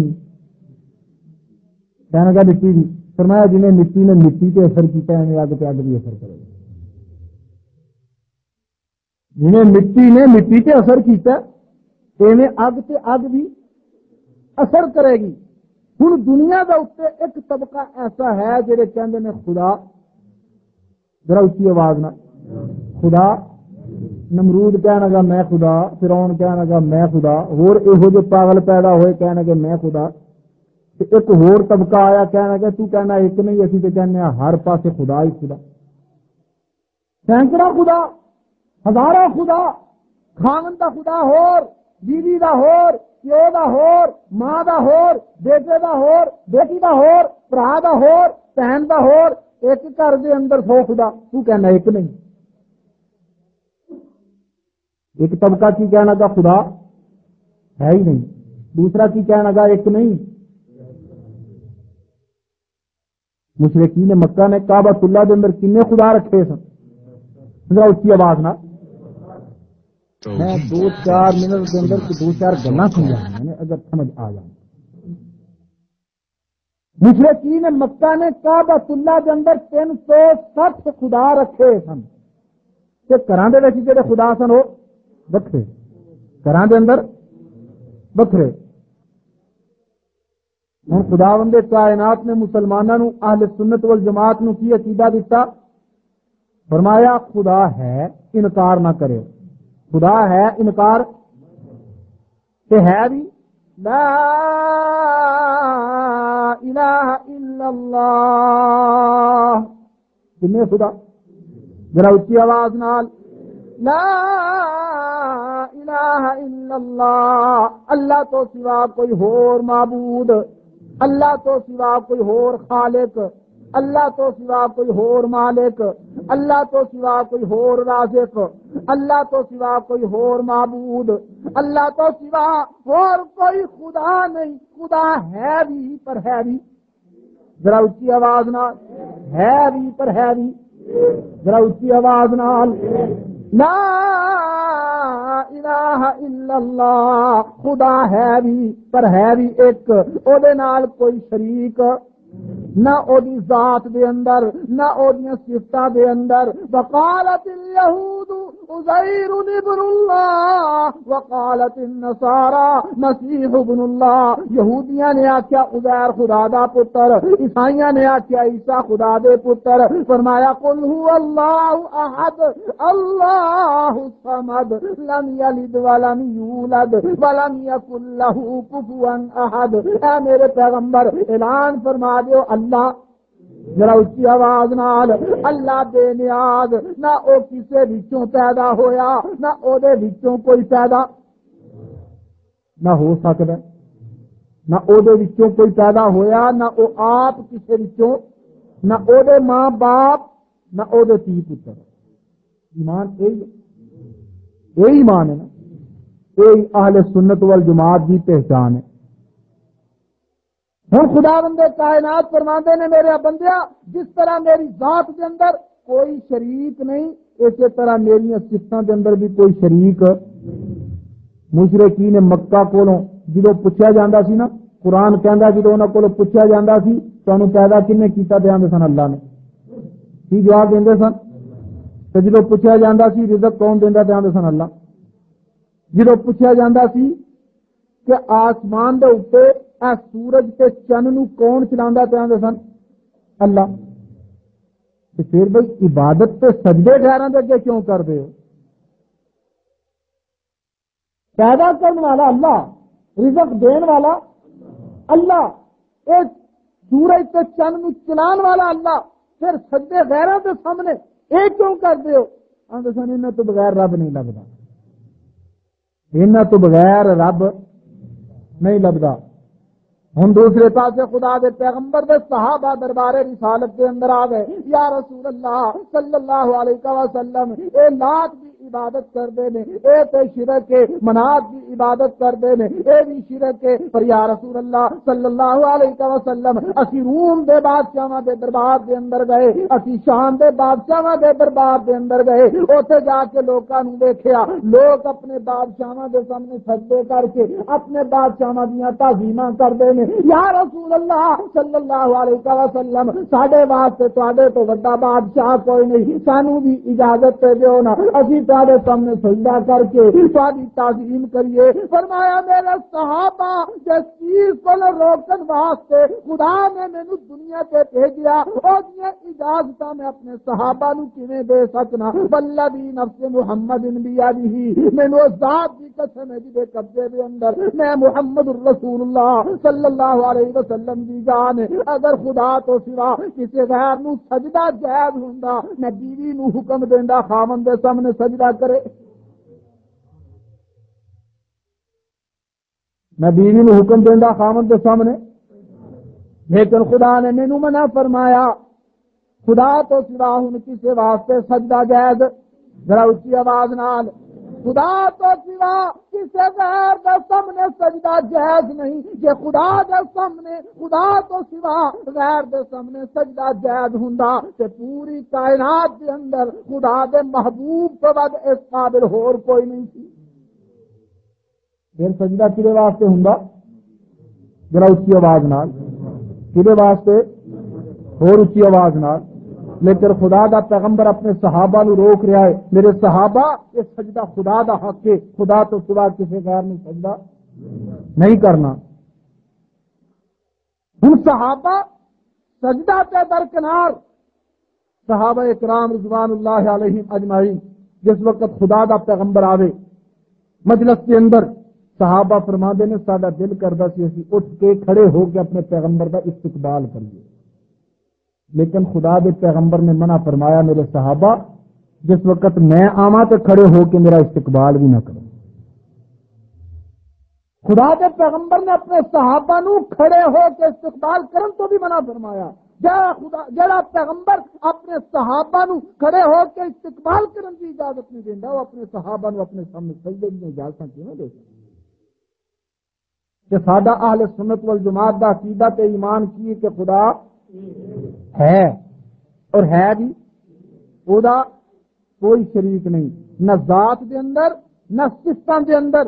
C: کہنے لگا مٹی کی. فرمایا جنہیں مٹی نے مٹی پہ اثر کیا ہے اگ پہ اگ بھی اثر کرے گا. جنہیں مٹی نے مٹی پہ اثر کیا ایویں اگ تے اگ بھی اثر کرے گی. ہوں دنیا کا اتنے ایک طبقہ ایسا ہے جہے کہتے ہیں خدا ذرا اچھی آواز نہ خدا. نمرود کہنے لگا میں خدا. فرعون کہنے لگا میں خدا. اور یہو جو پاگل پیدا ہوئے کہنے لگے میں خدا. ایک ہور طبقہ آیا کہنے لگا تو کہنا ایک نہیں اسی تو کہنے ہر پاسے خدا ہی خدا. سینکڑا خدا ہزاروں خدا خاون دا خدا ہور بیوی دا ہور پیو دا ہور ماں دا ہور بیٹے دا ہور بیٹی دا ہور بھرا دا ہور بہن دا ہور. ایک گھر دے اندر سو خدا تو کہنا ایک نہیں. ایک طبقہ کی کہنا گا خدا ہے ہی نہیں. دوسرا کی کہنا گا ایک نہیں. مشرکین مکہ نے کعبۃ اللہ کے اندر کنے خدا رکھے سن؟ ذرا اچھی آواز نہ. میں دو چار منٹ کے اندر دو چار گلا سمجھا میں نے اگر سمجھ آ جائے. مشرکین مکہ نے کعبۃ اللہ کے اندر تین سو سٹھ خدا رکھے سن. کہ گھراں دے وچ جڑے خدا سن وہ بکھرے گھراں دے اندر بکھرے. ہوں خداوند کائنات نے مسلمانوں اہل سنت والجماعت نو کی عقیدہ دیتا؟ فرمایا خدا ہے انکار نہ کرے. خدا ہے انکار کہ ہے بھی لا الہ الا اللہ. کنے خدا؟ ذرا اچھی آواز نال لا الہ الا اللہ. اللہ تو سوا کوئی ہور معبود، اللہ تو سوا کوئی ہور خالق، اللہ تو سوا کوئی ہور مالک، اللہ تو سوا کوئی ہور رازق، اللہ تو سوا کوئی ہور معبود، اللہ تو سوا اور کوئی خدا نہیں. خدا ہے بھی پر ہے بھی ذرا اچھی آواز نال ہے بھی پر ہے بھی ذرا اچھی آواز نال لا الہ الا اللہ. خدا ہے بھی پر ہے بھی ایک. او دے نال کوئی شریک نہ او دی ذات دے اندر نہ او دی صفات دے اندر. وقالت اليهود عزیر ابن اللہ وقالت النصارى مسیح ابن اللہ. یہودیاں نے آکھیا عزیر خدا دا پتر، عیسائیاں نے آکھیا عیسیٰ خدا دے پتر. فرمایا قل هو اللہ احد اللہ الصمد لم یلد ولم یولد ولم یکن له کفوا احد. اے میرے پیغمبر اعلان فرما دیو اللہ ذرا اچھی آواز نال اللہ بے نیاز، نہ او کسے وچوں پیدا ہویا نہ او دے وچوں کوئی پیدا نہ ہو سکتا، نہ او دے وچوں کوئی پیدا ہویا نہ او آپ کسے وچوں، نہ او دے ماں باپ نہ او دے تی پتر. ایمان یہی یہی ایمان ہے نا. یہی اہل سنت والجماعت کی پہچان ہے. ہوں خدا بندے کائنات فرماندے نے میرے بندیا جس طرح میری ذات کے اندر کوئی شریک نہیں اسی طرح میری صفتاں کے اندر بھی کوئی شریک. مشرکین مکہ کولوں جدوں پوچھا جاندا سی نا، قرآن کہندا جدوں انہاں کولوں پوچھا جاندا سی تانوں پیدا کنے کیتا تے آندے سن اللہ نے. کی جواب دیندے سن؟ تے جدوں پوچھا جاندا سی رزق کون دیندا تے آندے سن اللہ. جدوں پوچھا جاندا سی کہ آسمان دے اوپر اے سورج تے چن نو کون چلاندا تے آندے سن اللہ. تے پھر بھئی عبادت تے سجدے غیراں دے اگے کیوں کر دے ہو؟ پیدا کرنے والا اللہ، رزق دین والا اللہ ایک سورج تے چند نو چلان والا اللہ پھر سجدے غیراں دے سامنے اے کیوں کر دیو؟ آندے سن انہاں تو بغیر رب نہیں لبدا، انہاں تو بغیر رب نہیں لبدا۔ ہم دوسرے پاسے خدا دے پیغمبر دے صحابہ دربار رسالت کے اندر آ گئے، یا رسول اللہ صلی اللہ علیہ وسلم اے لات دی عبادت کر دے نے، اے تے شرک ہے، منات دی عبادت کر دے نے، اے بھی شرک ہے، پر یا رسول اللہ صلی اللہ علیہ وسلم اسی روم دے بادشاہاں دے دربار دے اندر گئے، اسی شام دے بادشاہاں دے دربار دے اندر گئے، اوتھے جا کے لوکاں نوں دیکھیا لوگ اپنے بادشاہاں دے سامنے سجدے کر کے اپنے بادشاہاں دیاں تعظیماں کردے نے۔ یا رسول اللہ صلی اللہ علیہ وسلم ساڈے واسطے تواڈے تو بڑا بادشاہ کوئی نہیں، سانو بھی اجازت دے دیو نا، اسی تواڈے سامنے سجدہ کر کے تواڈی تعظیم کریے۔ فرمایا میرے صحابہ جس چیز کو روکن واسطے خدا نے مینوں دنیا تے بھیجیا او دی اجازت میں اپنے صحابہ نوں کیویں دے سکنا؟ والذی نفس محمد بیدہ، مینوں ذات دی قسم ہے جے قبضے دے اندر میں محمد الرسول اللہ صلی اللہ علیہ وسلم دی جان، اگر خدا تو سوا کسی غیر نو سجدہ جائز ہوندا میں بیوی نو حکم دیندا خاوند دے سامنے سجدہ کرے، میں بیوی نو حکم دیندا خاوند دے سامنے، لیکن خدا نے مینوں منع فرمایا خدا تو سوا ہن کسی واسطے سجدہ جائز، ذرا اچھی آواز نال خدا تو سوا کسی غیر دے سامنے سجدہ جائز نہیں، کہ خدا دے سامنے خدا تو سوا غیر دے سامنے سجدہ جائز ہوندا تے پوری کائنات دے اندر خدا دے محبوب تو ود اس قابل ہور کوئی نہیں سی، پھر سجدہ کدے واسطے ہوندا؟ ذرا اچھی آواز نال کدے واسطے؟ اور اچھی آواز نال۔ لیکن خدا دا پیغمبر اپنے صحابہ نو روک رہا ہے، میرے صحابہ یہ سجدہ خدا دا حق ہے، خدا تو سوا کسی غیر نے سجدہ نہیں کرنا۔ ہن صحابہ سجدہ تے درکنار صحابہ اکرام رضوان اللہ علیہم اجمعین جس وقت خدا دا پیغمبر آوے مجلس کے اندر صحابہ فرماندے نے ساڈا دل کردا سی اسی اٹھ کے کھڑے ہو کے اپنے پیغمبر دا استقبال کریے، لیکن خدا دے پیغمبر نے منع فرمایا میرے صحابہ جس وقت میں آواں تے کھڑے ہو کے میرا استقبال بھی نہ کرو۔ خدا دے پیغمبر نے اپنے صحابہ نو کھڑے ہو کے استقبال کرن تو بھی منع فرمایا۔ جڑا خدا جڑا پیغمبر اپنے صحابہ نو کھڑے ہو کے استقبال کرن کی اجازت نہیں دیندا، وہ اپنے صحابہ نو اپنے سامنے سجدے کی اجازت کیوں دے سکدا؟ کہ سادہ اہل سنت والجماعت دا عقیدہ تے ایمان کی کہ خدا ہے اور ہے بھی او دا کوئی شریک نہیں، نہ ذات دے اندر نہ صفتاں دے اندر۔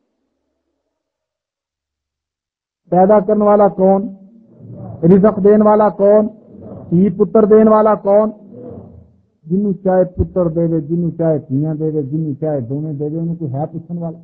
C: پیدا کرنے والا کون؟ رزق دین والا کون؟ تھی پتر دین والا کون؟ جنوں چاہے پتر دے دے، جنوں چاہے تھیاں دے دے، جنوں چاہے دونوں دے دے، انہوں کوئی ہے پوچھنے والا؟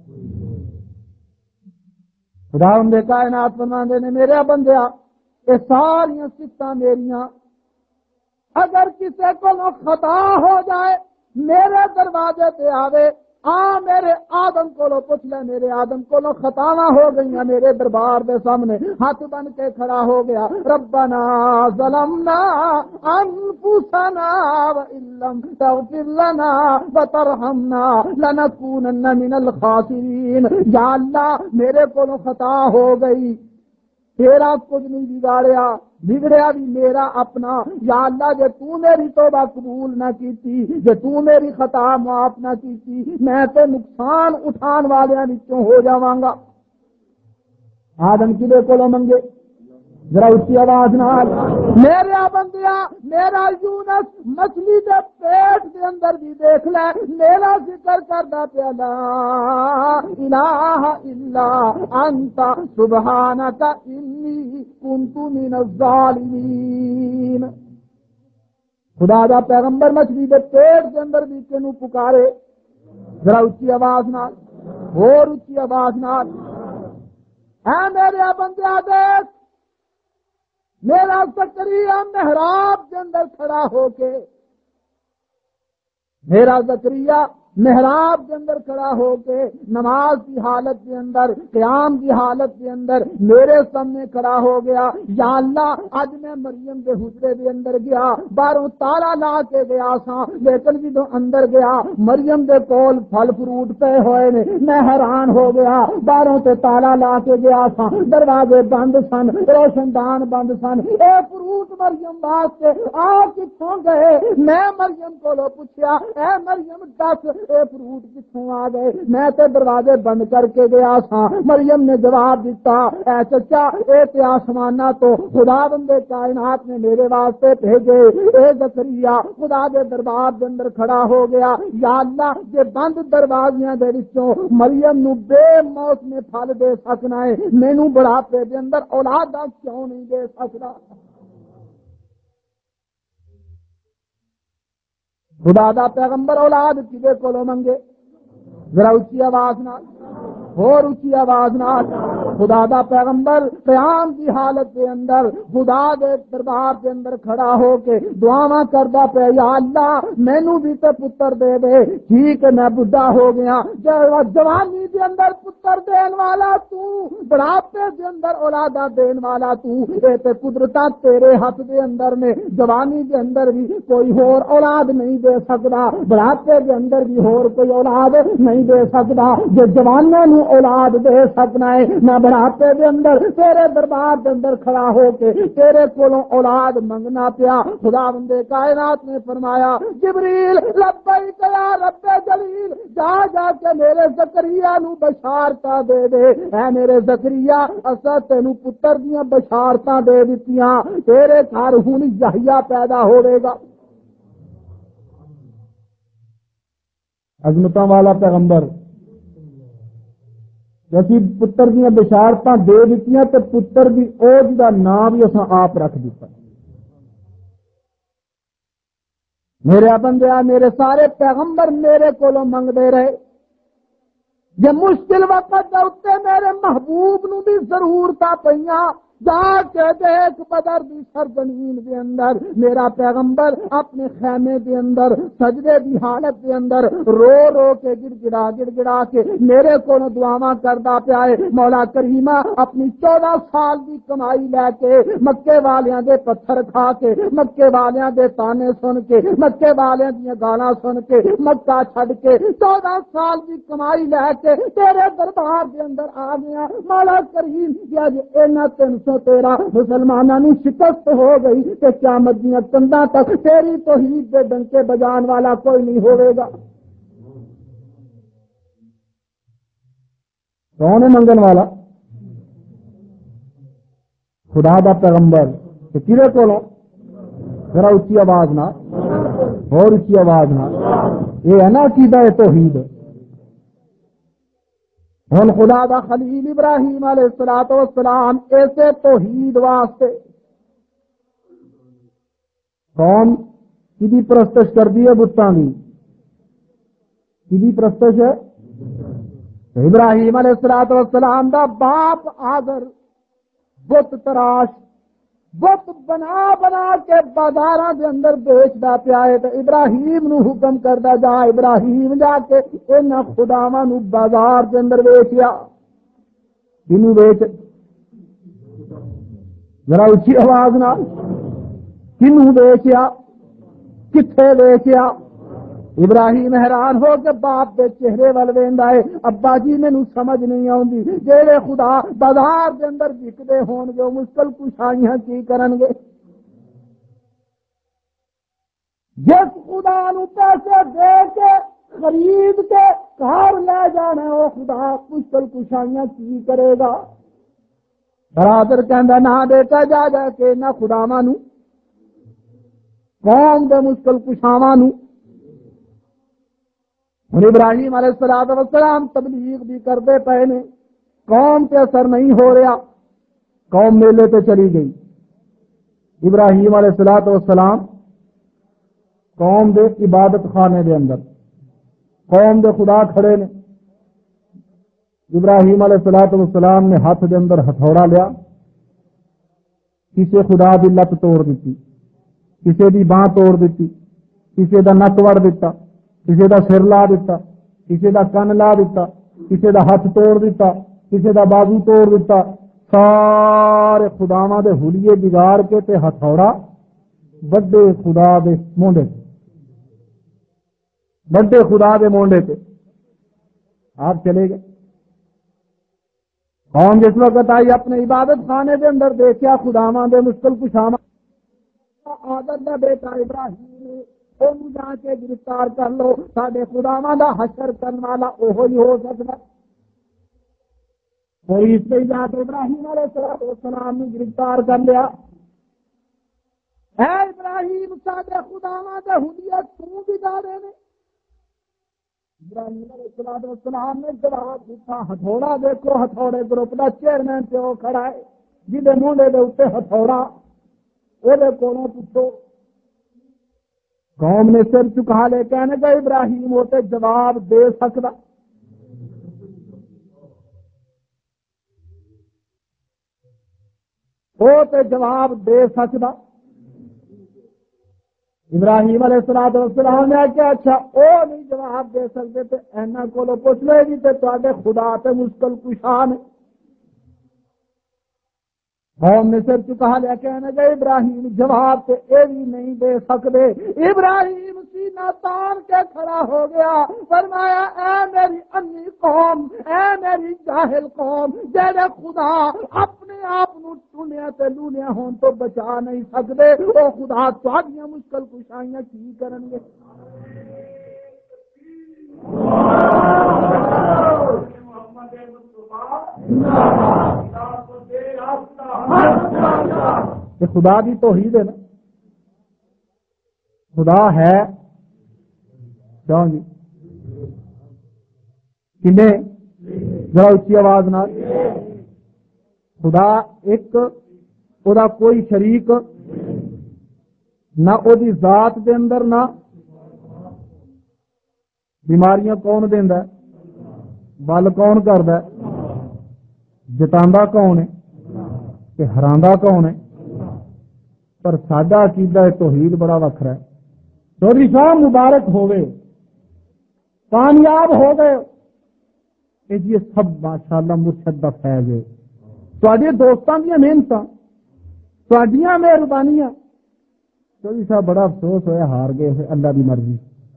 C: خدا ہم دے کائنات فرماندے نے میرے بندیا یہ ساری صفتاں میریاں، اگر کسی کو خطا ہو جائے میرے دروازے پہ آوے، آ میرے آدم کو پوچھ لے، میرے آدم کو خطاواں ہو گئی میرے دربار دے سامنے ہاتھ بن کے کھڑا ہو گیا، ربنا ظلمنا انفسنا وان لم تغفر لنا وترحمنا لنكونن من الخاسرین، یا اللہ میرے کو خطا ہو گئی، تیرا کچھ نہیں بگاڑیا، بگڑیا بھی میرا اپنا، یا اللہ جے تو میری توبہ قبول نہ کیتی، جے تو میری خطا معاف نہ کیتی، میں تے نقصان اٹھان والے وچوں ہو جاواں گا۔ آدم کدے کولوں منگے؟ ذرا اچھی آواز نال میرے بندیا میرا یونس مچھلی دے پیٹ دے اندر بھی دیکھ لے میرا ذکر کردا پیا لا الہ الا انت سبحانک انی کنت من الظالمین۔ خدا دا پیغمبر مچھلی دے پیٹ دے اندر بھی کینوں پکارے؟ ذرا اچھی آواز نال اور اچھی آواز نال اے میرے بندیا دیکھ میرا زکریا محراب کے اندر کھڑا ہو کے، میرا زکریا محراب کے اندر کھڑا ہو کے نماز کی حالت کے اندر قیام کی حالت کے اندر میرے سامنے کھڑا ہو گیا. یا اللہ اج میں مریم کے حجرے کے اندر گیا, باہروں تالا لا کے گیا سا, لیکن جدوں اندر گیا مریم دے کول پھل فروٹ پے ہوئے نے. میں حیران ہو گیا, باہروں تے تالا لا کے گیا سا, دروازے بند سن, روشن دان بند سن. اے فروٹ مریم واسطے آ کتوں گئے؟ میں مریم کو پوچھا, اے مریم دس اے فروٹ کتوں آ گئے؟ میں تے دروازے بند کر کے گیا سا. مریم نے جواب دیتا, اے چچا اے تے آسمانہ تو خدا بندے کائنات نے میرے واسطے بھیجے. اے زکریا خدا دے دربار دے اندر کھڑا ہو گیا, یا اللہ جے بند دروازیاں دے وچوں مریم نو بے موسم پھل دے سکنا ہے, مینوں بڑھاپے دے اندر اولاد دا کیوں نہیں دے سکدا؟ خدا دا پیغمبر اولاد کدے کولوں منگے؟ ذرا اچھی آواز نال, اور اچھی آواز نال. خدا دا پیغمبر قیام کی حالت کے اندر خدا دے دربار کے اندر کھڑا ہو کے دعاواں کردا پیا, یا اللہ مینوں بھی تے پتر دے دے. ٹھیک ہے میں بڈھا ہو گیا, جوانی دے اندر پتر دین والا تو, بڑھاپے دے اندر اولاداں دین والا تو. اے تے قدرتاں تیرے ہاتھ دے اندر نے. جوانی دے اندر بھی کوئی اور اولاد نہیں دے سکدا, بڑھاپے دے اندر بھی اور کوئی اولاد نہیں دے سکدا. جو جوانوں نو اولاد دے سکنا ہے, میں بڑھاپے دے اندر تیرے دربار دے اندر کھڑا ہو کے تیرے کولوں اولاد منگنا پیا. خدا بندے کائنات نے فرمایا, جبریل لبیک یا رب جلیل, جا جا کے میرے زکریا نو بشارتاں دے دے. اے میرے زکریا اساں تینوں پتر دیاں بشارتاں دے دتیاں, تیرے گھر ہن یحییٰ پیدا ہوے گا. عظمتاں والا پیغمبر جیسی پتر دیا بشارتاں دے دیتیاں تے پتر دی او دا نام بھی اساں آپ رکھ دیتا. میرے بندیا میرے سارے پیغمبر میرے کولوں منگدے رہے. جے مشکل وقت دے اوتے میرے محبوب نو بھی ضرورتاں پئیاں, جا کے دیکھ بدر دی سرزمین دے اندر میرا پیغمبر اپنے خیمے دے اندر سجدے دی حالت دے اندر رو رو کے گڑ گڑا گڑ گڑا کے میرے کو دعاواں کردا پیا ہے. مولا کریمہ اپنی چودہ سال دی کمائی لے کے مکے والیاں دے پتھر کھا کے, مکے والیاں دے تانے سن کے, مکے والیاں دی گالاں سن کے مکہ چھڈ کے چودہ سال دی کمائی لے کے تیرے دربار دے اندر آ گیا. مولا کریم یا جے اینا تین تیرا مسلمانوں نے شکست ہو گئی کہ قیامت دیاں کنڈاں تک تیری توحید دے ڈنکے بجان والا کوئی نہیں ہوئے گا. کون ہے منگن والا؟ خدا دا پیغمبر. کدے کولوں؟ ذرا اچھی آواز نہ, اور اچھی آواز نہ. یہ ہے نا عقیدہ توحید. ہن خدا دا خلیل ابراہیم علیہ الصلوۃ والسلام ایسے توحید واسطے قوم کی پرستش کر دی ہے, بتاں دی کی پرستش ہے. ابراہیم علیہ الصلوۃ والسلام دا باپ آزر بت تراش بت بنا بنا کے بازاراں دے اندر بیچدا پیا ہے. تے ابراہیم نو حکم کردا, جا ابراہیم جا کے انہاں خداواں نو بازار دے اندر بیچیا. کنوں بیچ؟ ذرا اچھی آواز نال, کنوں بیچیا, کتھے بیچیا؟ ابراہیم حیران ہو کے باپ دے چہرے ول ویندا ہے, ابا جی مینوں سمجھ نہیں آوندی, جیڑے خدا بازار دے اندر وکدے ہون گے مشکل کشائیاں کی کرن گے؟ جس خدا نو پیسے دے کے خرید کے گھر لے جانا وہ خدا مشکل کشائیاں کی کرے گا؟ برادر کہندا نہ بیٹا, جا جا کے نہ خداواں نو قوم دے مشکل کشاواں نو. اور ابراہیم علیہ الصلوۃ والسلام تبلیغ بھی کرتے پے نے, قوم پہ اثر نہیں ہو رہا, قوم میلے پہ چلی گئی. ابراہیم علیہ الصلوۃ والسلام قوم دے عبادت خانے دے اندر قوم دے خدا کھڑے نے. ابراہیم علیہ الصلوۃ والسلام نے ہاتھ دے اندر ہتھوڑا لیا, کسی خدا دی لت توڑ دیتی, کسی دی باں توڑ دیتی, کسی دا نک وڑ دیتا, کسی دا سر لا دیتا، کسی دا کن لا دیتا، کسی دا ہاتھ توڑ دیتا، کسی دا بازو توڑ دیتا، سارے خداواں دے حلیے بگاڑ کے تے ہتھوڑا بڑے خدا دے مونڈے تے بڑے خدا دے مونڈے تے آپ چلے گئے۔ قوم جس وقت آئی اپنے عبادت خانے دے اندر دیکھا خداواں دے مشکل کشاواں عادت دا بیٹا ابراہیم اونوں جا کے گرفتار کر لو، ساڈے خداواں دا حشر کرن والا اوہو ہی ہو سکدا۔ کوئی اس پہ جا کے ابراہیم علیہ السلام نے گرفتار کر لیا، اے ابراہیم ساڈے خداواں دے حلیت تو بگاڑے نے۔ ابراہیم علیہ السلام نے جواب دیتا، ہتھوڑا دیکھو، ہتھوڑے گروپ کا چیئرمین پیو کھڑا ہے جہدے مونڈے دے اوتے ہتھوڑا، وہ کولوں پوچھو۔ قوم نے سر چکا لے کہنے کا ابراہیم وہ تے جواب دے سکتا، وہ تے جواب دے سکتا۔ ابراہیم علیہ السلام والسلام نے کہا اچھا او نہیں جواب دے سکتے تے اینا کولو پوچھ لے جی تے تواڈے خدا تے مشکل کشا نے۔ قوم نے سر چکا لیا کہنے گئے ابراہیم جواب تے اے بھی نہیں دے سکتے۔ ابراہیم سینہ تان کے کھڑا ہو گیا، فرمایا اے میری انی قوم، اے میری جاہل قوم، جڑے خدا اپنے آپ نو چنیا تے لونیا ہون تو بچا نہیں سکتے، او خدا تہاڈیاں مشکل کشائیاں کی کرن گے؟ کہ خدا بھی توحید ہے نا، خدا ہے کیوں جی کنے ذرا اچھی آواز نہ، خدا ایک او دا کوئی شریک نہ، او دی ذات دے اندر نہ، بیماریاں کون دیندا ہے، بل کون کردا ہے، جتاندا کون ہے کہ ہراندا کون ہے؟ پر ساڈا عقیدہ توحید بڑا وکھرا ہے۔ چودھری صاحب مبارک ہوئے، کامیاب ہو گئے، یہ سب ماشاءاللہ مرشد دا فیض ہے، تواڈے دوستاں دی محنتاں، تواڈیاں مہربانیاں۔ چودھری صاحب بڑا افسوس ہویا ہار گئے، اللہ دی مرضی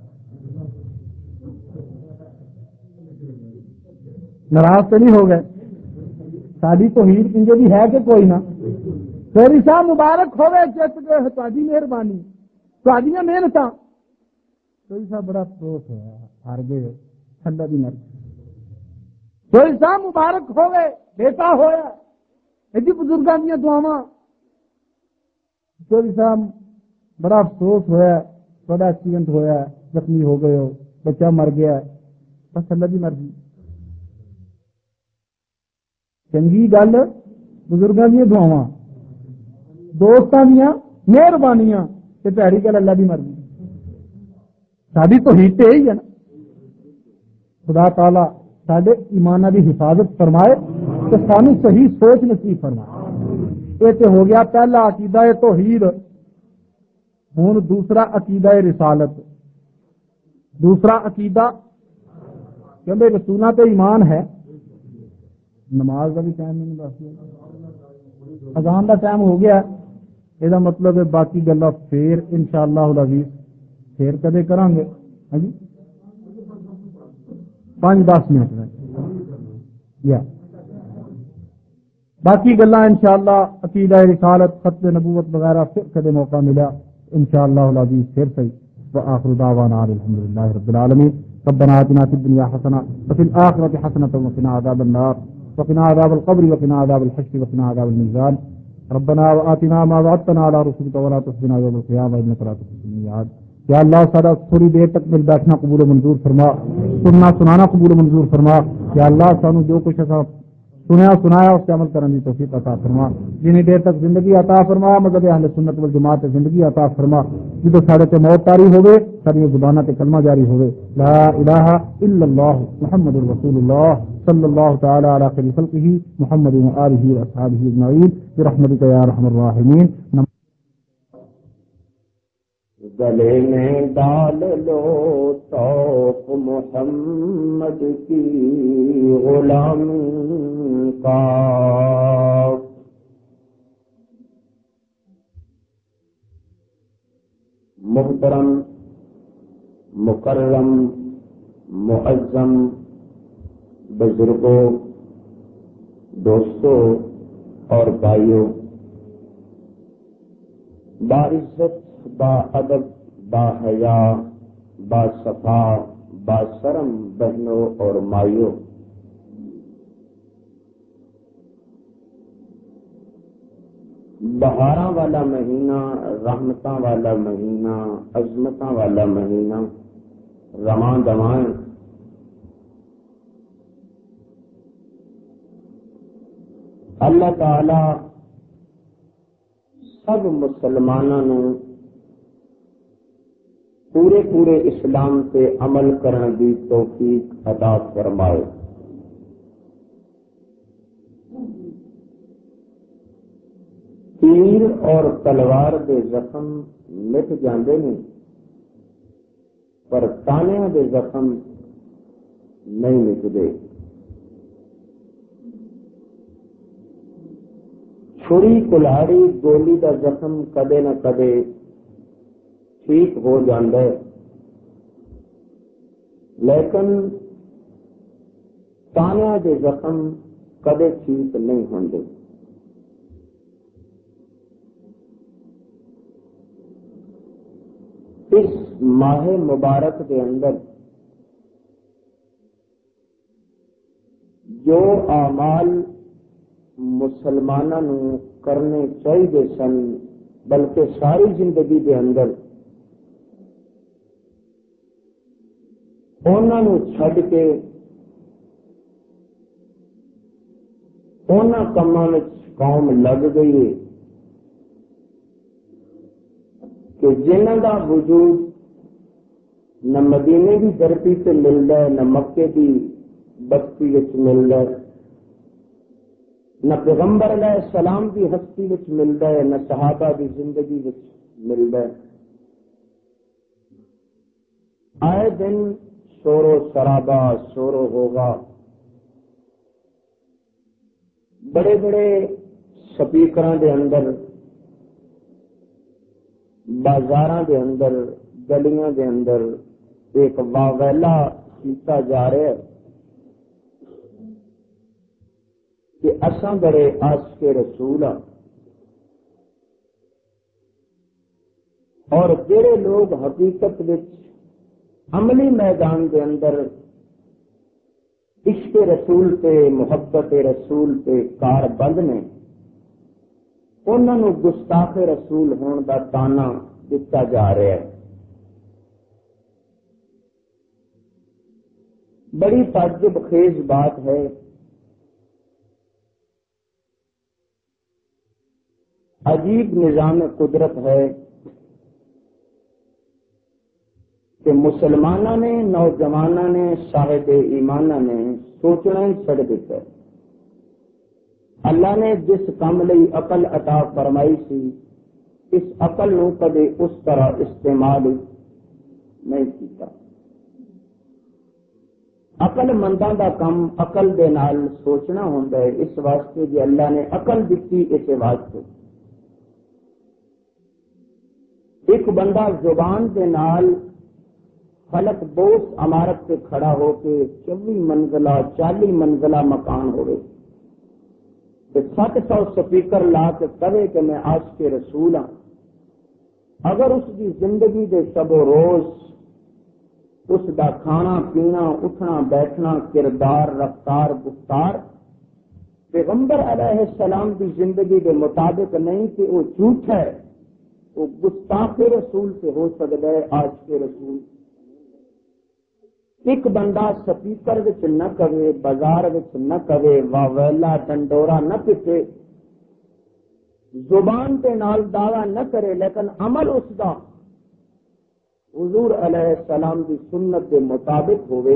C: ناراض تو نہیں ہو گئے؟ ساری توحید انجے بھی ہے کہ کوئی نہ؟ چودھری صاحب مبارک ہوئے، جت گئے تہاڈی مہربانی، تہاڈیاں محنتاں۔ چودھری صاحب بڑا افسوس ہوا ہار گئے، اللہ دی مرضی۔ چودھری صاحب مبارک ہوئے، بیٹا ہویا، ایڈی بزرگاں دیاں دعاواں۔ چودھری صاحب بڑا افسوس ہوا، بڑا ایکسیڈنٹ ہویا، زخمی ہو گئے ہو، بچہ مر گیا، بس اللہ دی مرضی۔ چنگی گل بزرگاں دیاں دعاواں، دوستاں دیاں مہربانیاں، تے پیاری گل اللہ دی مرضی۔ ساری توحید تے یہی ہے نا۔ خدا تعالی سارے ایمانہ دی حفاظت فرمائے تو سانو صحیح سوچ نصیب فرمائے۔ یہ تے ہو گیا پہلا عقیدہ توحید۔ ہن دوسرا عقیدہ رسالت۔ دوسرا عقیدہ کہ رسولاں تے ایمان ہے۔ نماز کا بھی ٹائم نہیں دس، اذان کا ٹائم ہو گیا، یہ مطلب ہے باقی گلا پھر انشاءاللہ العزیز پھر کدے کریں گے۔ ہاں جی پانچ دس منٹ میں یا باقی گلا انشاءاللہ عقیدہ رسالت ختم نبوت وغیرہ پھر کدے موقع ملا انشاءاللہ العزیز پھر صحیح۔ وآخر دعوانا الحمدللہ رب العالمین۔ ربنا آتنا فی الدنیا حسنہ وفی الآخرۃ حسنۃ وقنا عذاب النار وقنا عذاب القبر وقنا عذاب الحشر وقنا عذاب الميزان۔ ربنا وآتنا ما وعدتنا على رسلك ولا تخزنا يوم القيامة إنك لا تخلف الميعاد۔ یا اللہ سارا تھوڑی دیر تک مل بیٹھنا قبول و منظور فرما، سننا سنانا قبول و منظور فرما۔ یا اللہ سانو جو کچھ ایسا سنیا سنایا اس سے عمل کرنے کی توفیق عطا فرما۔ جنہیں دیر تک زندگی عطا فرما، مذہب اہل سنت والجماعت زندگی عطا فرما۔ جدو ساڑے تے موت تاری ہوئے ساری زبانہ تے کلمہ جاری ہوئے، لا الہ الا اللہ محمد رسول اللہ صلی اللہ تعالی علی خیر خلقہ محمد و آلہ و اصحابہ اجمعین برحمتک یا ارحم الراحمین۔
D: گلے میں ڈال لو توق محمد کی غلامی کا۔ محترم، مکرم، معظم بزرگوں، دوستوں اور بھائیوں، باعزت، با ادب، با حیا، با صفا، با شرم بہنوں اور مائیوں، بہاراں والا مہینہ، رحمتاں والا مہینہ، عظمتاں والا مہینہ رواں دواں اللہ تعالی سب مسلمانوں پورے پورے اسلام سے عمل کرنے کی توفیق عطا فرمائے۔ تیر اور تلوار دے زخم مٹ جاندے نے، پر تانیاں دے زخم نہیں مٹدے۔ چھری، کلہاڑی، گولی دا زخم کدے نہ کدے ٹھیک ہو جاندا ہے، لیکن تانیاں دے زخم کدے ٹھیک نہیں ہوندے۔ اس ماہ مبارک کے اندر جو اعمال مسلمانوں کرنے چاہیے سن، بلکہ ساری زندگی کے اندر انہوں چھڈ کے انہاں کاماں وچ قوم لگ گئی ہے کہ جنہاں دا وجود نہ مدینے کی دھرتی سے ملتا ہے، نہ مکے کی بستی وچ ملتا ہے، نہ پیغمبر علیہ السلام کی ہستی وچ ملتا ہے، نہ صحابہ کی زندگی وچ ملتا ہے۔ آئے دن شور و شرابہ، شور و ہوگا، بڑے بڑے سپیکراں دے اندر، بازاراں دے اندر، گلیاں دے اندر ایک واویلا کیتا جا رہا ہے کہ اساں بڑے عاشق رسول ہاں، اور جڑے لوگ حقیقت وچ عملی میدان دے اندر عشق رسول تے، محبت رسول تے کار بند نے، انہوں گستاخ رسول ہون دا تانا دتا جا رہا ہے۔ بڑی تعجب خیز بات ہے عجیب نظام قدرت ہے کہ مسلمانوں نے، نوجوانوں نے، صاحب ایمانوں نے سوچنا ہی چھڑ دیتا ہے۔ اللہ نے جس کام لئی عقل عطا فرمائی سی، اس عقل نو کدے اس طرح استعمال نہیں کیتا۔ عقل منداں دا کم عقل دے نال سوچنا ہوندا ہے، اس واسطے کہ اللہ نے عقل دتی اس واسطے۔ ایک بندہ زبان دے نال فلک بوس عمارت سے کھڑا ہو کے چوبی منزلہ چالی منزلہ مکان ہوئے، سات سو سپیکر لا کے کہے کہ میں عاشق رسول ہاں، اگر اس کی زندگی دے شب و روز اس دا کھانا پینا، اٹھنا بیٹھنا، کردار، رفتار، گفتار پیغمبر علیہ السلام کی زندگی کے مطابق نہیں کہ وہ جھوٹ ہے، وہ گستاخ رسول سے ہو سکتا ہے عاشق رسول۔ ایک بندہ سپیکر وچ نہ کہے، بازار وچ نہ کہے، واویلا ڈنڈورا نہ پٹے، زبان کے نال دعویٰ نہ کرے، لیکن عمل اس دا حضور علیہ السلام کی سنت کے مطابق ہوئے،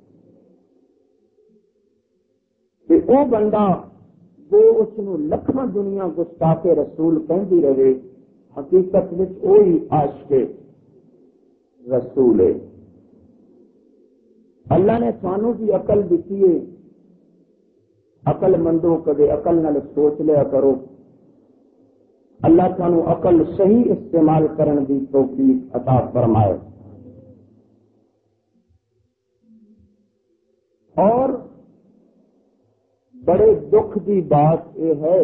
D: کہ وہ بندہ وہ اس نو لکھاں دنیا گستاخ رسول کہندی رہے، حقیقت وچ وہی عاشق رسول ہے۔ اللہ نے سانو کی عقل دیتی ہے، عقل مندوں کدے عقل نال سوچ لیا کرو، اللہ سانو عقل صحیح استعمال کرن دی توفیق عطا فرمائے۔ اور بڑے دکھ دی بات یہ ہے،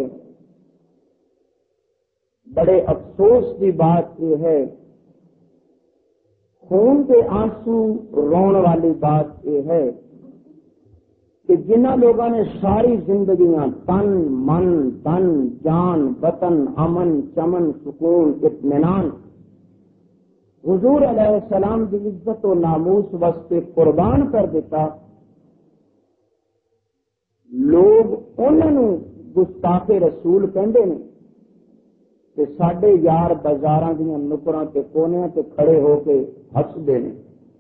D: بڑے افسوس کی بات یہ ہے، خون کے آنسو رون والی بات یہ ہے کہ جنہ لوگوں نے ساری زندگیاں تن من دن جان وطن امن چمن سکون اطمینان حضور علیہ السلام کی عزت و ناموس واسطے قربان کر دیتا، لوگ انہوں گستاخ رسول کہندے نے کہ ساڈے یار بازاراں دیاں نکراں تے کونیاں تے کھڑے ہو کے ہسدے نے۔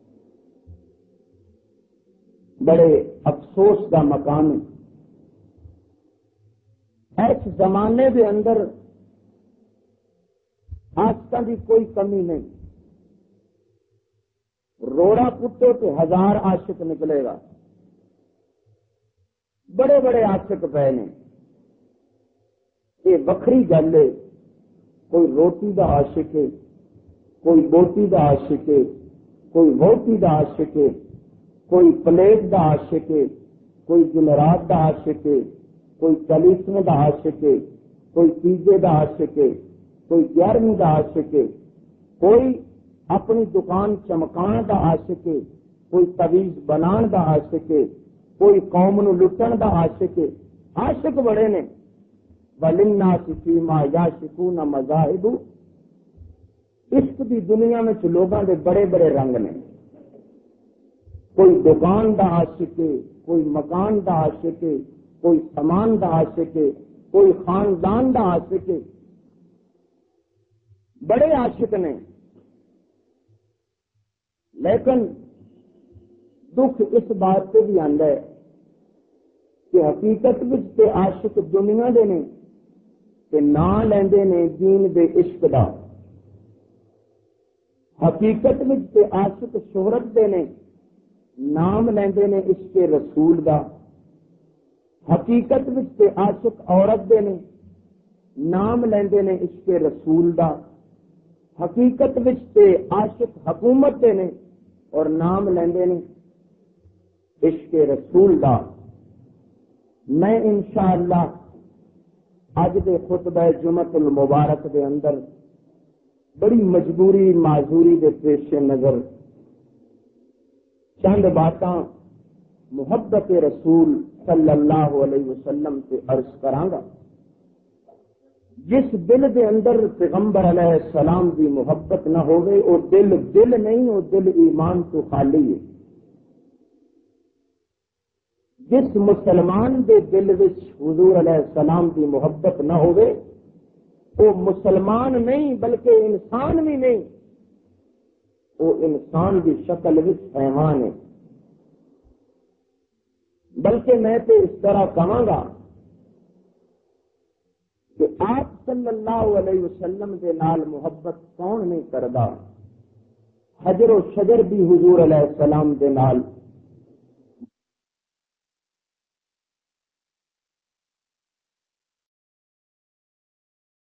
D: بڑے افسوس کا مقام ہے۔ اس زمانے دے اندر عاشقاں دی کوئی کمی نہیں، روڑا پٹو تے ہزار عاشق نکلے گا، بڑے بڑے عاشق پے نے۔ یہ وکری گل ہے، کوئی روٹی دا عاشق ہے، کوئی بوٹی دا عاشق ہے، کوئی ووٹی دا عاشق ہے، کوئی پلیٹ دا عاشق ہے، کوئی جمعرات دا عاشق ہے، کوئی چالیسویں دا عاشق ہے، کوئی تیجے دا عاشق ہے، کوئی گیارہویں دا عاشق ہے، کوئی اپنی دکان چمکان دا عاشق ہے، کوئی تویز بنان دا عاشق ہے، کوئی قوم نو لٹن دا عاشق ہے۔ عاشق بڑے نے، وَلِلنَّاسِ فِيمَا يَعْشِقُونَ مَذَاهِبُ، عشق دی دنیا میں لوگوں دے بڑے بڑے رنگ نے، کوئی دکان دا عاشق ہے، کوئی مکان دا عاشق ہے، کوئی سامان دا عاشق ہے، کوئی خاندان دا عاشق ہے، بڑے عاشق نے۔ لیکن دکھ اس بات سے بھی آندا ہے کہ حقیقت وچ تے عاشق دنیا دے نے تے نام لیندے نے دین دے عشق دا، حقیقت وچ تے عاشق شہرت دے نے نام لیندے نے عشق رسول دا، حقیقت وچ تے عاشق عورت دے نے نام لیندے نے عشق رسول دا، حقیقت وچ تے عاشق حکومت دے نے اور نام لیندے نے عشق رسول دا۔ میں انشاءاللہ اج دے خطبہ جمعۃ المبارک دے اندر بڑی مجبوری معذوری دے پیش نظر چند باتاں محبت رسول صلی اللہ علیہ وسلم سے عرض کراں گا۔ جس دل دے اندر پیغمبر علیہ السلام دی محبت نہ ہوئے وہ دل دل نہیں، وہ دل ایمان تو خالی ہے۔ جس مسلمان دے دل وچ حضور علیہ السلام دی محبت نہ ہوئے وہ مسلمان نہیں بلکہ انسان بھی نہیں، وہ انسان کی شکل وچ حیوان ہے۔ بلکہ میں تو اس طرح کہاں گا کہ آپ صلی اللہ علیہ وسلم دے نال محبت کون نہیں کردا، حجر و شجر بھی حضور علیہ السلام دے نال